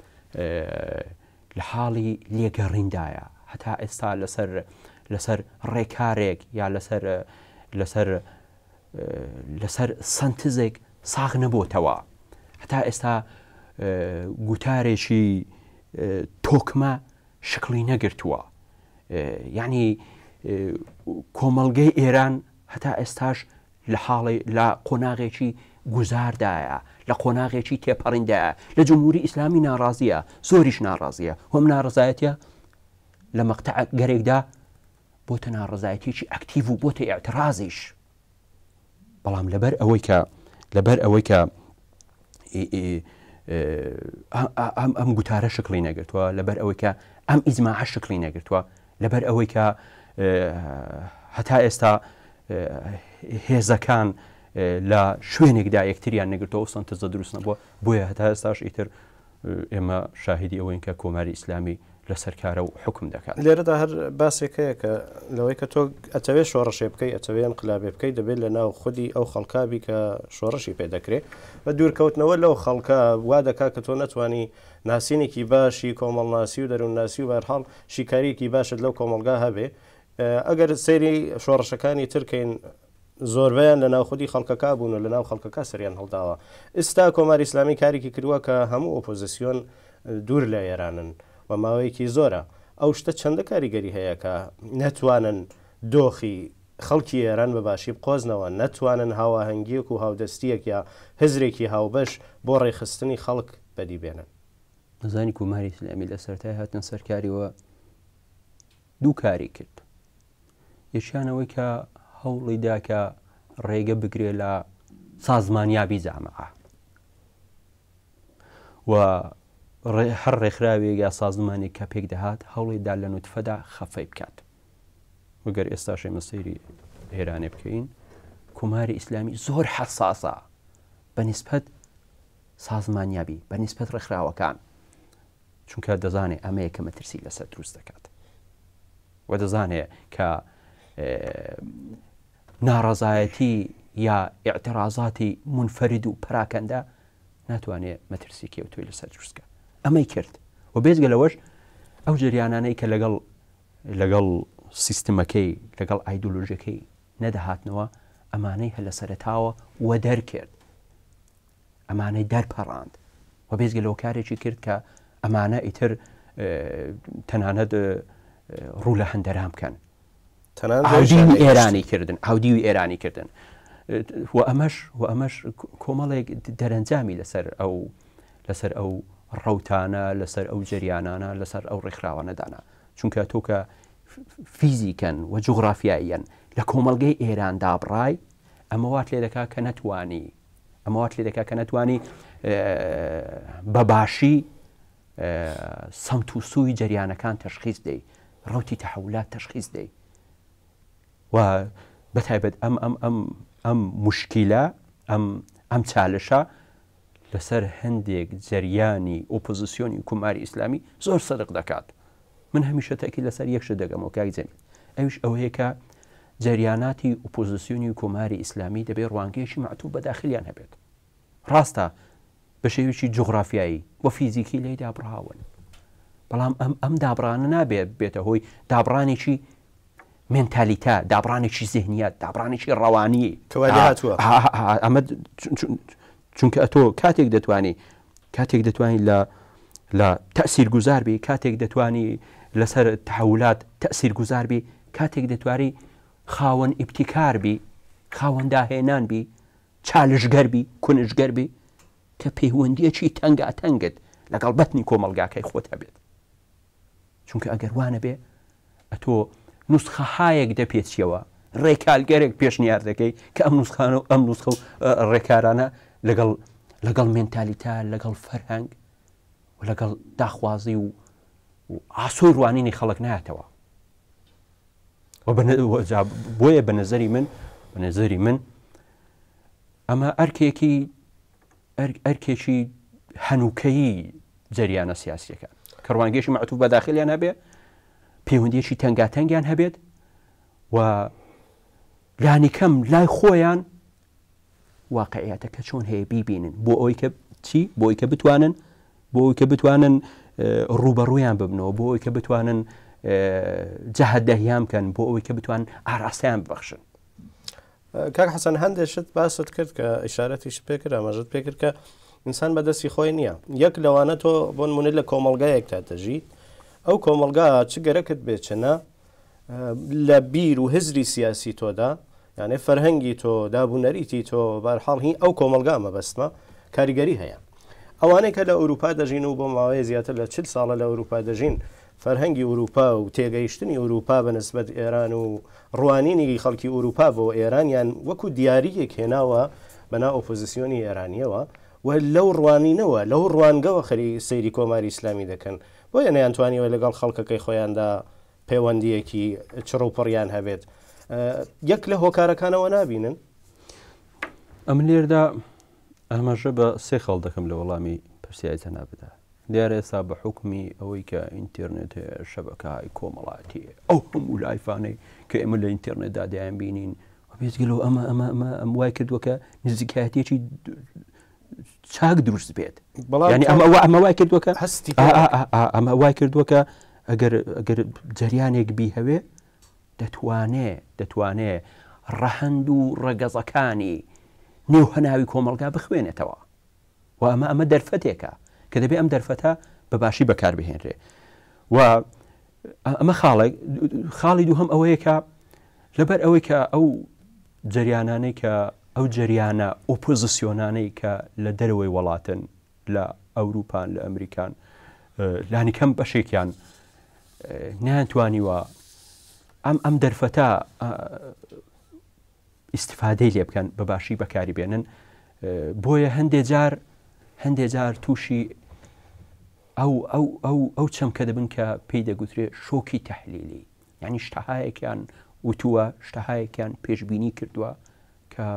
لە حاڵی لێگەڕیندایە هەتا ئێستا لەسەر لەسەر ڕێکارێک یا لەسەر لەسەر لەسەر سنتزێک ساغ نەبووتەوە هەتا ئێستا گوتارێکی تۆکمە شکلی نەگرتووە یعنی کۆمەڵگەی ئێران هەتا ئێستاش لە حاڵی لە قۆناغێکی گوزاردایە لە قۆناغێکی تێپەڕیندایە لە جمهوری ئیسلامی ناڕازیە زۆریش ناڕازیە هەم ناڕزایەتە لە مەقتەع گەرێکدا بۆتە ناڕزایەتێکی ئەکتیڤ و بۆتە ئێعترازیش بەڵام لەبەر ئەوەی کە لەبەر ئەوەی کە ئەم گوتارە شکلی نەگرتووە لەبەر ئەوەی کە ئەم ئیزماعە شکلی نەگرتووە لەبەر ئەوەی کە هەتا ئێستا هێزەکان لە شوێنێکدا یەکتریان نەگرتەوە سنتزە دروست نەبووە بۆیە هەتا ئێستاش ئیتر ئێمە شاهدی ئەوەین کە کۆماری ئیسلامی لەسەر کارە و حکم دەکات لێرەدا هەر باسێکەیە کە لەوەی کە تۆ ئەتەوێت شۆڕەشێ بکەی ئەتەوێن قلابێ بکەی دەبێت لە ناو خودی ئەو خەڵکابی کە شۆڕەشی پێ دەکرێت بە دوورکەوتنەوە لەو خەڵکە وا دەکات کە تۆ نەتوانی ناسینێکی باشی کۆمەڵناسی و دەروونناسی و بەرحاڵ شیکاریەکی باشت لەو کۆمەلگا هەبێ ئەگەر سەیری شۆڕەشەکانی ترکەین زۆربیان لە ناوخودی خەڵکەکە بوون و لە ناو خەڵکەکە سەریان هەڵداوە ئێستا کۆماری ئیسلامی کارێکی کردووە کە هەموو ئۆپۆزیسیۆن دوور لە ئێرانن و ماوەیەکی زۆرە ئەو شتە چەندە کاریگەری هەیە کە نەتوانن دۆخی خەڵکی ئێران بە باشی بقۆزنەوە نەتوانن هاواهەنگیەک و هاودەستیەک یا هزرێکی هاوبەش بۆ ڕێخستنی خەڵک بەدی بێنن نزانی کۆماری ئیسلامی لە سەرەتای هاتن سەرکاریەوە دوو کاری کرد یەکیانەوەی کە هەوڵی دا کە ڕێگە بگرێ لە سازمانیابی جامعە و هەر ڕێکخراوێک یا سازمانی کە پێک دەهات هەوڵیدا لە نوتفەدا خەفەی بکات وەگەر ئێستاشەی مەسەیری ئێرانێ بکەین کۆماری ئیسلامی زۆر حەساسە بەنسبەت سازمانیابی بەنسبەت ڕێکخراوەکان چونکە دەزانێت ئەمەیە کە مەترسی لەسەر دروست دەکات و دەزانێت کە ناڕەزایەتی یا ئیعترازاتی منفەرید و پراکەندە ناتوانێت مەترسیکی ئەو توی لەسەر دروستکە ئەمەی کرد و بێزگە لەوەش ئەو جریانانەی کە لەگەڵ لەگەڵ سیستمەکەی لەگەڵ ئایدۆلۆژیەکەی نەدەهاتنەوە ئەمانەی هە لە سەرەتاوە وە دەرکرد ئەمانەی دەرپەڕاند و بێزگە لەو کارێکی کرد کە ئەمانە ئیتر تەنانەت ڕوو لە هەندەران بکەن هاودیوی ئێرانی کردن هاودیوی ئێرانی کردن و ئەمەش و ئەمەش کۆمەڵێک دەرەنجامی لەسەر ئەو لەسەر ئەو ڕەوتانە لەسەر ئەو جریانانە لەسەر ئەو ڕێکخراوانەدانا چونکە تۆکە فیزیکەن و جوغرافیاییەن لە کۆمەڵگەی ئێران دابڕای ئەمەوات لێ دەکا کە نەتوانی ئەمەوات لێ دەکا کە نەتوانی بەباشی سەمت و سووی جەریانەکان تەشخیص دەی ڕوتی تەحولات تەشخیص دەی و بەتایبەت ئەم ئەم ئەم ئەم مشکیلە ئەم ئەم چالشە لەسەر هەندێک جەریانی ئۆپۆزیسیۆنی کوماری ئیسلامی زۆر سەرق دەکات. من هەمیشە تاکی لەسەر یەکشە دەگەمەوە کاک جەمیل، ئەوش ئەوەیە کە جەریاناتی ئۆپۆزیسیۆنی کوماری ئیسلامی دەبێت ڕوانگەیەکی معتوو بەداخلیان هەبێت. ڕاستە بە شێوێکی جوغرافیایی و فیزیکی لێی دابڕاون، بەڵام ئەم ئەم دابڕانە نابێت بێتە هۆی دابڕانێکی مێنتالیتا، دابڕانێکی زیهنیەت، دابڕانێکی ڕەوانی ئەمە چونکە ئەتۆ کاتێک دەتوانی کاتێک دەتوانانی لە لە تەسیر گوزار بی، کاتێک دەتوانی لەسەر تحولات تەسیر گوزار بی، کاتێک دەتواری خاوەن ئیبتیکار بی، خاوەن داهێنان بی، چالشگەر بی، کونشگەر بی، کە پەیوەندیەکی تەنگا تەنگت لەگەڵ بەتنی کۆمەلگاکەی خۆت هەبێت. چونکە ئەگەر وانە بێ ئەتۆ نوسخەهایەک دەپێچیەوە ڕێکالگەرێک پێشنیار دەکەی کە ئەم نوسخانە و ئەم نوسخە و ڕێکارانە لەگەڵ لەگەڵ مێنتالیتا، لەگەڵ فەرهەنگ و لەگەڵ داخوازی و ئاسۆی ڕوانینی خەڵک نایەتەوە. بۆیە بە نەزەری من بە نەزەری من ئەمە ئەرکێکی ئەرکێکی هەنووکەیی جەریانە سیاسیەکان کە ڕوانگەیەکی معتوو بەداخلیان هەبێ، پەیوەندیەکی تەنگاتەنگیان هەبێت و لانی کەم لای خۆیان واقعیاتەکە چۆن هەیە بیبینن بۆ ئەوەی کە چی بۆ ئەوەی کە بتوانن بۆ ئەوەی کە بتوانن ڕوبەڕوویان ببنەوە، بۆ ئەوەی کە بتوانن جەهەددەهیان بکەن، بۆ ئەوەی کە بتوانن ئاراستیان ببەخشن. کاک حەسەن هەندێک شت باست کرد کە ئیشارەتیش پێ کرد، ئاماژەت پێ کرد کە ئینسان بەدەستی خۆی نییە. یەک لەوانە تۆ بۆ نمونە لە کۆمەڵگایەک تا دەژیت، ئەو کۆمەڵگا چ گەرەکت بێچەنە لە بیر و هزری سیاسی تۆدا، یانێ فەرهەنگی تۆ، دابوونەریتی تۆ، بەرحاڵ هی ئەو کۆمەڵگا مەبەستمە کاریگەری هەیە. ئەوانەی کە لە ئەوروپا دەژین و بۆ ماوەیە زیاتر لە چل ساڵە لە ئەوروپا دەژین، فەرهەنگی ئەوروپا و تێگەیشتنی ئەوروپا بەنسبەت ئێران و ڕوانینی خەڵکی ئەوروپا بۆ ئێرانیان وەکو دیاریەک هێناوە بەنا ئۆپۆزیسیۆنی ئێرانیەوە و لەو ڕوانینەوە لەو ڕوانگەوە خەری سەیری کۆماری ئیسلامی دەکەن، بۆیە نەیانتوانیەوە لەگەڵ خەڵکەکەی خۆیاندا پەیوەندیەکی چڕوپڕیان هەبێت. یەک لە هۆکارەکانەوە نابینن. ئەم لێردا ئەمەژە بە سێ خەڵ دەکەم لە وەڵامی پرسیای جەنابەدا. دیارە ئێستا بە حکمی ئەوەی کە ئینتررنێت شەبەکەی کۆمەڵاتی ئەو هەموو لایفانەی کە ئێمە لە ئینتررنێتدا دایان بینین بێزگەلەوە ئەمە ئەمە ئەمە ئەم وای کردووە کە نزیکایەتێکی چاک دروست بێت. ینی ئەمە ئەمە وای کردووە کە هەستی ئەمە وای کردووە کە ئەگەر ئەگەر جەریانێک بی هەوێ دەتوانێ دەتوانێ ڕەهەند و ڕەگەزەکانی نێو هەناوی کۆمەڵگا بخوێنێتەوە و ئەمە ئەمە دەرفەتێکە کە دەبێت ئەم دەرفەتە بەباشی بەکاربهێنرێ. و ئەمە خاڵێک خاڵی دووهەم ئەوەیە کە لەبەر ئەوەی کە ئەو جەریانانەی کە ئەو جەریانە ئۆپۆزیسیۆنانەی کە لە دەرەوەی وڵاتن لە ئەوروپان لە ئەمریکان لانی کەم بەشێکیان ناتوانیوە ئەم ئەم دەرفەتە ئیسیفادەی لێ بکەن بەباشی بەکاری بێنن، بۆیە هەندێک جار هەندێک جار تووشی ئەو ئەو ئەو ئەو چەمکە دەبن کە پێی دەگوترێت شۆکی تەحلیلی، یعنی شتەهایەکیان وتووە شتەهایەکیان پێشبینی کردووە کە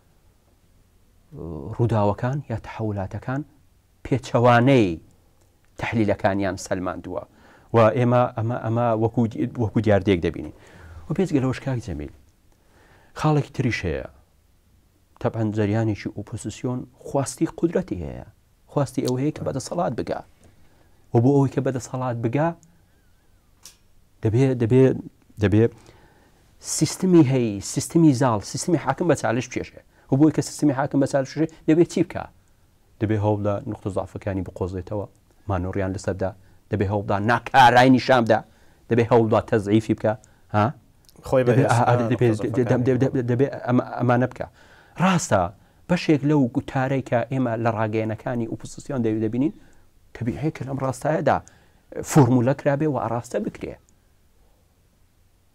ڕووداوەکان یا تەحولاتەکان پێچەوانەی تەحلیلەکانیان سەلماندووە و ئێمە ئەمە ئەمە وەکو دیاردێک دەبینین. و پێچگەلەوەش کاک جەمیل خاڵێکی تریش هەیە، تەبعەن جەریانێکی ئۆپۆزیسیۆن خواستی قودرەتی هەیە، خواستی ئەوە هەیە کە بەدەسەڵات بگا و بۆ ئەوەی کە بەدەسەڵات بگا دەبێ دەبێ دەبێ سیستمی هەیە، سیستمی زاڵ، سیستمی حاکم بە چالش پێشێ و بۆی کە سیستمی حاکم بە چالش پێشێ دەبێت چی بکە؟ دەبێ هەوڵ لە نقطە زعفەکانی بقۆزێتەوە، مانۆڕیان لەسەردا، دەبێ هەوڵدا ناکارای نیشاندا، دەبێ هەوڵدا تەزعیفی بکە ها خۆی دەبێ ئەمانە بکە. ڕاستە بەشێک لەو گوتارەی کە ئێمە لە ڕاگەیەنەکانی ئۆپۆزیسیۆن دەوێت دەبینین تەبیعەیە کە لەم ڕاستایەدا فۆرمولە کرابێ و ئاراستە بکرێ.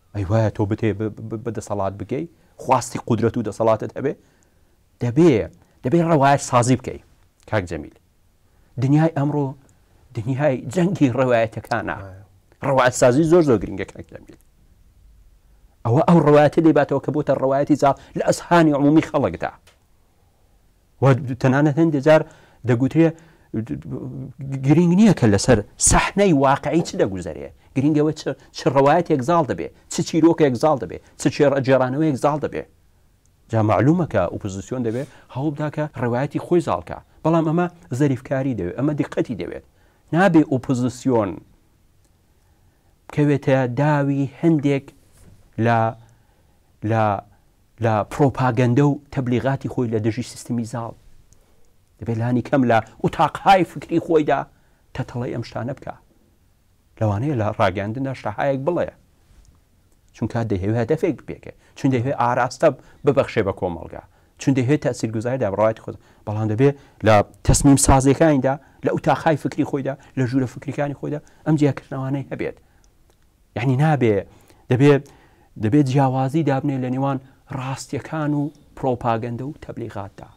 ئەی وایە تۆ بتێ بەدەسەڵات بکەی خواستی قودرەت و دەسەڵاتت هەبێ دەبێ دەبێت ڕەوایەت سازی بکەی کاک جەمیل دنیای ئەمڕۆ دنیای جەنگی ڕەوایەتەکانە ڕەوایەت سازی زۆر زۆر گرنگە کاک جەمیل ئەوە ئەو ڕەوایەتە دەیباتەوە کە بۆتە ڕەوایەتی جاڵ لە ئەسهانی عمومی خەڵکدا و تەنانەت هەندێک جار دەگوترێ گرنگ نییە کە لەسەر سەحنەی واقعی چ دەگوزارێ گرنگەوە چ ڕەوایەت یەکزاڵ دەبێ چ چیرۆکە یەکزاڵ دەبێ چ جێرانەوە یەکزاڵ دەبێ جا معلومەکە ئۆپۆزیسیۆن دەبێت هەوڵ بداکە ڕەوایەتی خۆی زاڵکە بەڵام ئەمە زەریفکاری دەوێت ئەمە دیقەتی دەوێت نابێ ئۆپۆزیسیۆن بکەوێتە داوی هەندێک لە لە لە پرۆپاگەندە و تەبلیغاتی خۆی لە دژی سیستمی زاڵ دەبێت لانی کەم لە ئوتاقهای فکری خۆیدا تەتەڵی ئەم شتانە بکە لەوانەیە لە ڕاگەاندندا شتەهایەک بڵێ چونکە دەهێوێت هەدەفێک بپێکێ چون دەهوێت ئاراستە ببەخشێ بە کۆمەڵگا چون دەهوێت تەسیرگوزاریدا بڕایەتی خۆت بەڵام دەبێت لە تەسمیم سازەکانیدا لە ئوتاقهای فکری خۆیدا لە ژوورە فکریەکانی خۆیدا ئەم جیاکردنەوانەی هەبێت یعنی نابێ دەبێت دەبێت جیاوازی دابنێ لە نێوان ڕاستیەکان و پرۆپاگەندە و تەبلیغاتدا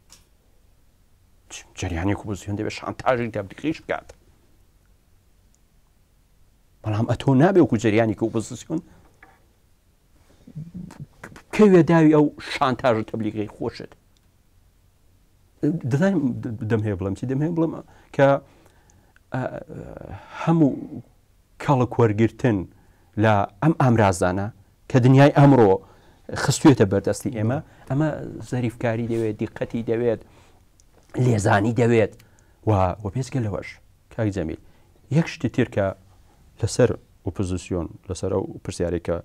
جریانی ئۆپۆزیسیۆن دەبێت شانتاژی تەبلیغیش بکات بەڵام ئەتۆ نابێ وەکو جریانی کە ئۆپۆزیسیۆن کەوێ داوی ئەو شانتاژ تەبلیغی خۆشت دەزانم دەم هەیە بڵم چی دەم هەیە بڵم کە هەموو کەڵک وەرگرتن لە ئەم ئامرازانە کە دنیای ئەمڕۆ خستوێتە بەردەستی ئێمە ئەمە زەریفکاری دەوێت دیقەتی دەوێت لێزانی دەوێت و پێچکە لەوەش کاک جەمیل یەک شتی تر کە لەسەر ئۆپۆزیسیۆن لەسەر ئەو پرسیارێکە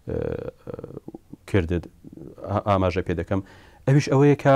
کردت ئاماژە پێ دەکەم ئەویش ئەوەیە کە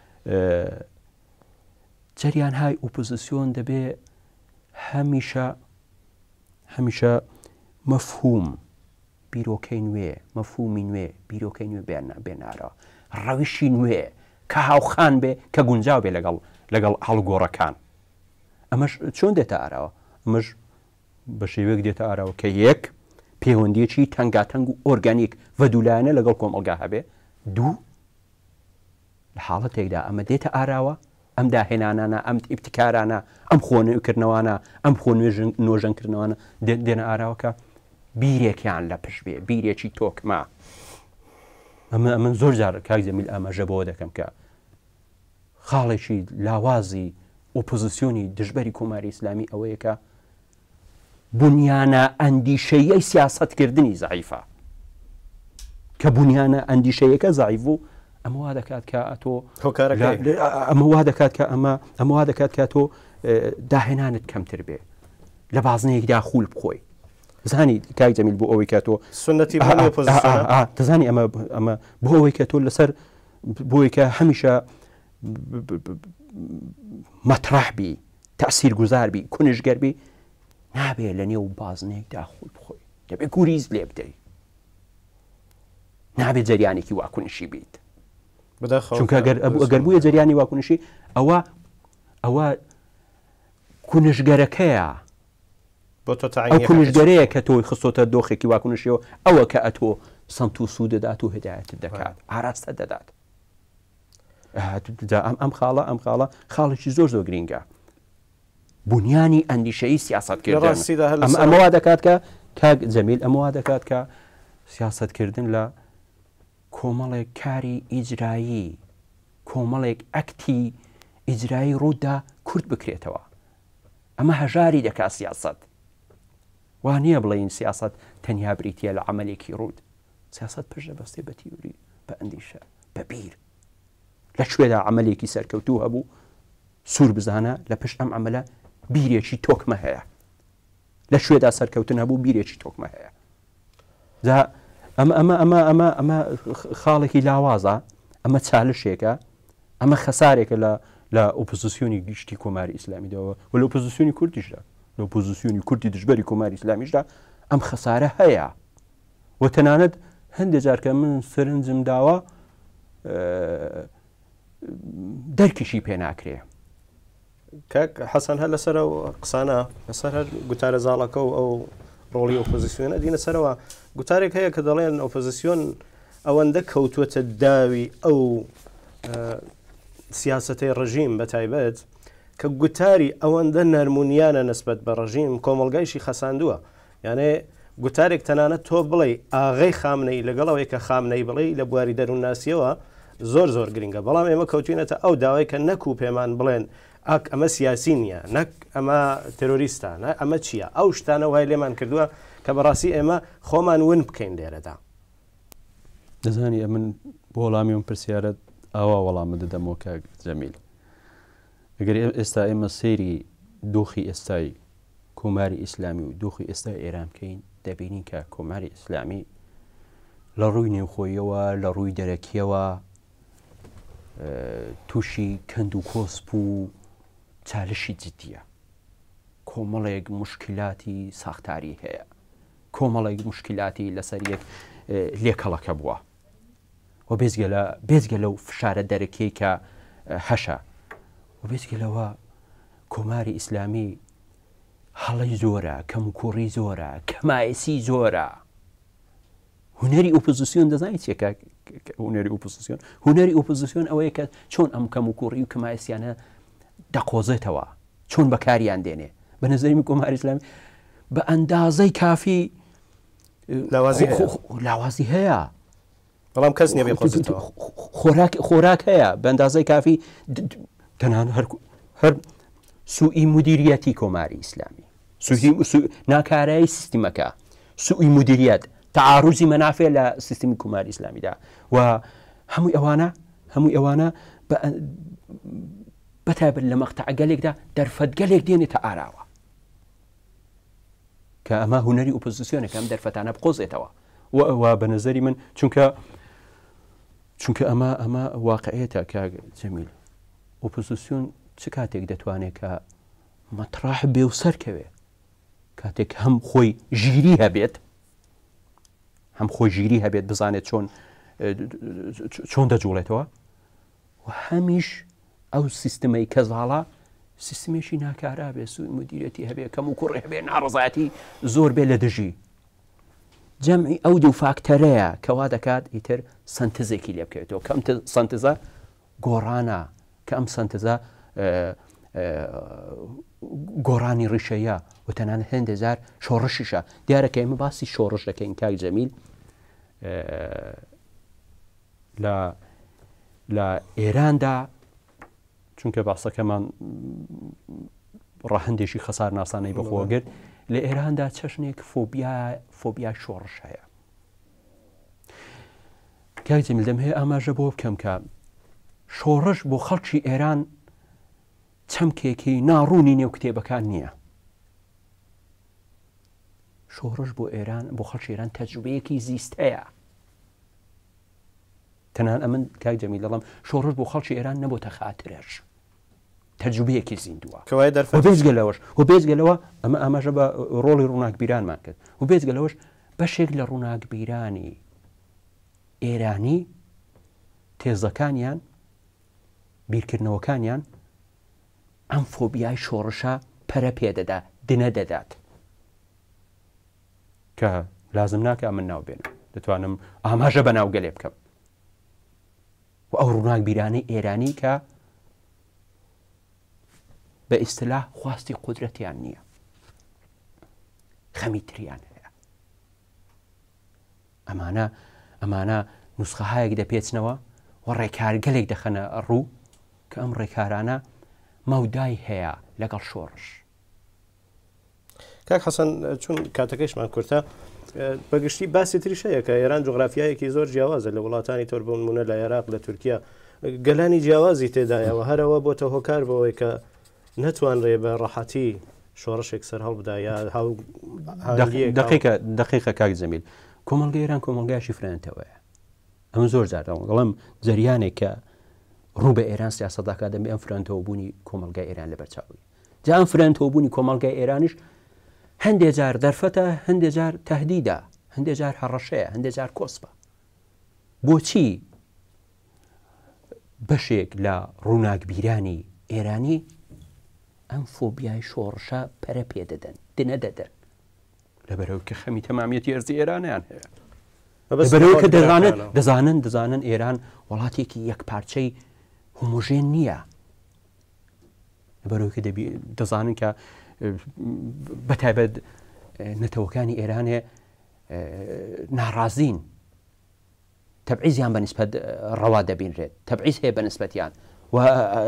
جریان های ئۆپۆزیسیۆن دەبێ هەمیشە هەمیشە مەفهوم بیرۆکەی نوێ مەفهومی نوێ بیرۆکەی نوێ بێنارە ڕەویشی نوێ کە هاوخان بێ کە گونجاو بێ لەگەڵ لەگەڵ هەڵگۆڕەکان ئەمەش چۆن دێتە ئاراوە ئەمەش بە شێوەیەک دێتە ئاراوە کە یەک پەیوەندیەکی تەنگاتەنگ و ئۆرگانیک ڤەدولایانە لەگەڵ کۆمەڵگا هەبێ دوو لە حاڵەتێکدا ئەمە دێتە ئاراوە ئەم داهێنانانە ئەم ئیبتیکارانە ئەم خۆنەکردنەوەوانە ئەم خۆ نۆژەنکردنەوەانە دێنە ئاراوەکە بیرێکیان لە پشت بێ بیرێکی تۆکما ئەمە ئەمن زۆر جار کاک جەمیل ئاماژە بەوە دەکەم کە خاڵێکی لاوازی ئۆپۆزیسیۆنی دژبەری کۆماری ئیسلامی ئەوەیە کە بنیانە ئەندیشەیەی سیاسەتکردنی زعیفە کە بنیانە ئەندیشەیەەکە زعیف و ئەمە وا دەکات کە ئەتۆ ئەمە وا دەکات کە ئەمە ئەمە وا دەکات کە تۆ داهێنانت کەمتر بێ لە بازنەیەکدا خوول بخۆی زانی کاک جەمیل بۆ ئەوەی کە تۆ سنەتی دەزانی ئەمە ئەمە بۆ ئەوەی کە تۆ لەسەر بۆی کە هەمیشە مەترەحبی تەسیر گوزاربی کونشگەربی نابێ لە نێو بازنەیەکدا خوول بخۆی دەبێت گوریز لێ بدەی نابێت جریانێکی واکونشی بیت چونکە ئەگەر بووە جریانی واکونشی ئەوە ئەوە کونشگەرەکەیە ئەو کونشگەرەیە کە تۆی خستۆتە دۆخێکی واکونشیەوە ئەوە کە ئەتۆ سەمت و سوود دەدات و هدایەت دەکات ئاراستە دەدات ئەم خاڵە ئەم خاڵە خاڵێکی زۆر زۆر گرینگە بنیانی ئەندیشەی سیاسەتکردن ئەمەوا دەکات کە کاک جەمیل ئەمەوا دەکات کە سیاسەتکردن لە کۆمەڵێک کاری ئیجرایی کۆمەڵێک ئەکتی ئیجرایی ڕوودا کورت بکرێتەوە ئەمە هەژاری دەکات سیاست وانە بڵێین سیاست تەنیا بریتە لە عملێکی ڕوود سیاست پشت دەبەستێ بە تیوری بە ئەندیشە بە بیر لەکوێدا عملێکی سەرکەوتوو هەبوو سوور بزانە لە پشت ئەم عملە بیرێکی تۆکمە هەیە لە شوێدا سەرکەوتن هەبوو بیرێکی تۆکمە هەیە ئەمە ئەمە ئەمە ئەمە ئەمە خاڵێکی لاوازە ئەمە چالشێکە ئەمە خەسارێکە لە لە ئۆپۆزیسیۆنی گشتی کۆماری ئیسلامیدەوە و لە ئۆپۆزیسیۆنی کوردیشدا لە ئۆپۆزیسیۆنی کوردی دژبەری کۆماری ئیسلامیشدا ئەم خەسارە هەیە و تەنانەت هەندێک جارکە من سەرنجم داوە دەرکیشی پێ ناکرێ کاک حەسەن هەر لەسەر ئەو قسانە لەسەر هەر گوتارە زاڵەکە و ئەو ڕۆڵی ئۆپۆزیسیۆنە دینە سەرەوە گوتارێک هەیە کە دەڵێن ئۆپۆزیسیۆن ئەوەندە کەوتووەتە داوی ئەو سیاسەتەی ڕژیم بە تایبەت کە گوتاری ئەوەندە نەرمونیانە نسبەت بە ڕژیم کۆمەلگایشی خەساندووە یانێ گوتارێک تەنانەت تۆ بڵێ ئاغای خامنەی لەگەڵەوەی کە خامنەی بڵێ لە بواری دەروونناسیەوە زۆر زۆر گرنگە بەڵام ئێمە کەوتوینەتە ئەو داوای کە نەکو پێمان بڵێن ئاک ئەمە سیاسی نییە نەک ئەمە تەرۆریستانە ئەمە چییە ئەو شتانە وای لێمان کردووە کە بەڕاستی ئێمە خۆمان ون بکەین لێرەدا دەزانی ئە من بۆ وەڵامی ئەم پرسیارەت ئاوا وەڵامە دەدەمەوە کە جەمیل ئەگەر ئێستا ئێمە سەیری دۆخی ئێستای کۆماری ئیسلامی و دۆخی ئێستای ئێران بکەین دەبینین کە کۆماری ئیسلامی لە ڕووی نێوخۆیەوە لە ڕووی دەرەکیەوە تووشی کەند و کۆسپ و چالشی جدیە کۆمەڵێک مشکلاتی ساختاری هەیە کۆمەڵێک مشکلاتی لەسەر یەک لێکەڵەکە بووە و بێزگە لەو فشارە دەرەکەی کە هەشە و بێزگەلەوە کۆماری ئیسلامی هەڵی زۆرە کەم و کوڕی زۆرە کەمایسی زۆرە هونەری ئۆپۆزیسیۆن دەزانیت چێکە هونەری ئۆپۆزیسیۆن هونەری ئۆپۆزیسیۆن ئەوەیە کە چۆن ئەم کەم و کوڕی و کەمایسیانە دەقۆزێتەوە چۆن بەکاریان دێنێ بە نظرمی کۆماری ئیسلامی بە ئەندازەی کافی لاوازی هەیە بەڵام کەس نییە خۆراک هەیە بە ئەندازەی کافی تەنان هەر سوئی مدیریەتی کۆماری ئیسلامی ناکارایی سیستیمەکە سوئی مدیریەت تعاڕوزی مەنافێ لە سیستمی کۆماری ئیسلامیدا و هەمووی ئەوانە هەمووی ئەوانە بەتایبەت لە مەقتەع گەلێکدا دەرفەت گەلێک دێنێتە ئاراوە کە ئەمە هونەری ئۆپۆزیسیۆنێک ئەم دەرفەتانە بقۆزێتەوە و بە نەزەری من چونکە چونکە ئەمە ئەمە واقعەتە کە جەمیل ئۆپۆزیسیۆن چ کاتێک دەتوانێت کە مەتراح بێ و سەرکەوێ کاتێک هەم خۆی ژیری هەبێت هەم خۆی ژیری هەبێت بزانێت چۆن چۆن دەجوڵێتەوە و هەمیش ئەو سیستمەی کەزاڵە سیستمێکی ناکارا بێ سوی مدیرەتی هەبێ کەم و کوڕی هەبێ ناڕزایەتی زۆر بێ لە دژی جەمعی ئەو دوو فاکتەرەیە کەوا دەکات ئیتر سنتزێکی لێ بکەوێتەوە کەم سنتزە گۆڕانە کە ئەم سنتزە گۆڕانی ڕیشەیە و تەنانەت هەندێک جار شۆڕشیشە دیارەکە ئێمە باسی شۆڕش دەکەین کاک جەمیل لە ئێراندا چونکە باسەکەمان ڕاهندێکی خەسار ناسانەی بەخۆگرت لە ئێراندا چەشنێک فۆبیا شۆڕش هەیە کاک جەمیل دەم هەیە ئاماژە بۆ بکەم کە شۆڕش بۆ خەڵکی ئێران چەمکێکی ناڕوونی نێو کتێبەکان نییە شۆڕش بۆ ئێران بۆ خەڵکی ئێران تەجروبەیەکی زیستەیە تەنان ئەمن کاک جەمیل دەڵێم شۆڕش بۆ خەڵکی ئێران نەبووتە خاترێش تەجروبەیەکی زیندووە بێزگەلەوەش و بێزگەلەوە ئەمە ئاماژە بە ڕۆڵی ڕووناکبیرانمان کرد و بێزگەلەوەش بەشێک لە ڕووناکبیرانی ئێرانی تێزەکانیان بیرکردنەوەکانیان ئەم فۆبیای شۆڕشە پەرە پێدەدا دنە دەدات کە لازم ناکە من ناو بێنم دەتوانم ئاماژە بە ناو گەلێ بکەم و ئەو ڕووناکبیرانەی ئێرانی کە بە ئیستلاح خواستی قودرەتیان نییە خەمی تریان هەیە ئەمانە ئەمانە نوسخەهایەک دەپێچنەوە و ڕێکارگەلێک دەخەنە ڕوو کە ئەم ڕێکارانە مەودای هەیە لەگەڵ شۆڕش کاک حەسەن چون کاتەکەیشمان کورتە بەگشتی باسی تریشەیە کە ئێران جوغرافیایەکی زۆر جیاوازە لە وڵاتانی تۆر بوونمونە لە عێراق لە تورکیا گەلانی جیاوازی تێدایەوە هەرەوە بۆتە هۆکار بەوەی کە نەتوانرێ بە ڕەحەتی شۆڕشێک سەر هەڵبدا یا دقیقە کاک جەمیل کۆمەڵگە ئێران کۆمەڵگایشی فرێنێتەوەیە ئەمە زۆر جاردەوە گەڵم جەریانێک کە ڕوو بە ئێران سیاسەتاکە دەمێ ئەم فرێنەوە بوونی کۆمەڵگای ئێران لە بەرچاوی جا ئەم فرێنەوە بوونی کۆمەڵگای ئێرانیش هەندێک جار دەرفەتە هەندێک جار تەهدیدە هەندێک جار هەڕەشەیە هەندێک جار کۆسپە بۆچی بەشێک لە ڕووناکبیرانی ئێرانی ئەم فۆبیای شۆڕشە پەرە پێدەدەن دنە دەدەن لەبەرەوە کە خەمی تەمامیەتی ئەرزی ئێرانیان هەیە لەبەرەوە کە دەزانن دەزانن دەزانن ئێران وڵاتێکی یەک پارچەی هۆمۆژێن نییە لەبەرەوە کە دەزانن کە بەتایبەت نەتەوەکانی ئێرانێ ناڕازین تەبعیزیان بەنسبەت ڕەوا دەبینرێت تەبعیز هەیە بەنسبەتیان و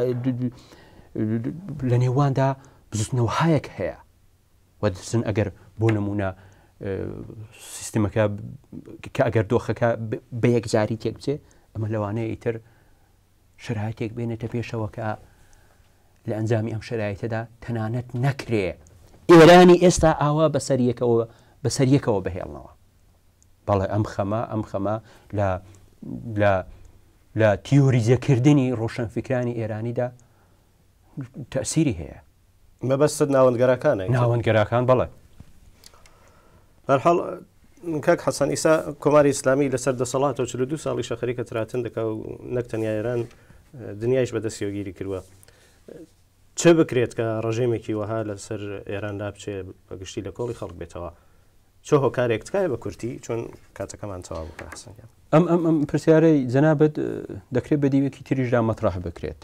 لە نێواندا بزوتنەوەهایەک هەیە و دەچن ئەگەر بۆ نمونە سیستمەکە کە ئەگەر دۆخەکە بە یەکجاری تێک بچێ ئەمە لەوانەیە ئیتر شرایطێک بێنێتە پێشەوە کە لە ئەنجامی ئەم شرایطەدا تەنانەت نەکرێ ئێرانی ئێستا ئاوا بەسەریەکەوە بەسەریەکەوە بهێڵنەوە بەڵێ ئەم خەمە ئەم خەمە لە لە لە تیۆریزەکردنی ڕۆشنفکرانی ئێرانیدا تەسیری هەیە مەبەستت ناوەندگەرەکانە ناوەندگەرەکان بەڵێ بەرحاڵ کاک حەسەن ئیسا کۆماری ئیسلامی لەسەر دەسەڵاتەوە چل و دوو ساڵی شەخەریکە تراتن دەکا و نەک تەنیا ئێران دنیایش بەدەستیۆگیری کردووە چه بکرێت کە ڕژێمێکی وەها لەسەر ئێران دابچێ بەگشتی لە کۆڵی خەڵک بێتەوە چۆ هۆکارێک تکایە بە کورتی چۆن کاتەکەمان تەواو بکە حەسەن ئەم ئەم ئەم پرسیارەی جەنابەت دەکرێت بە دیوێکی تریشدا مەطرح بکرێت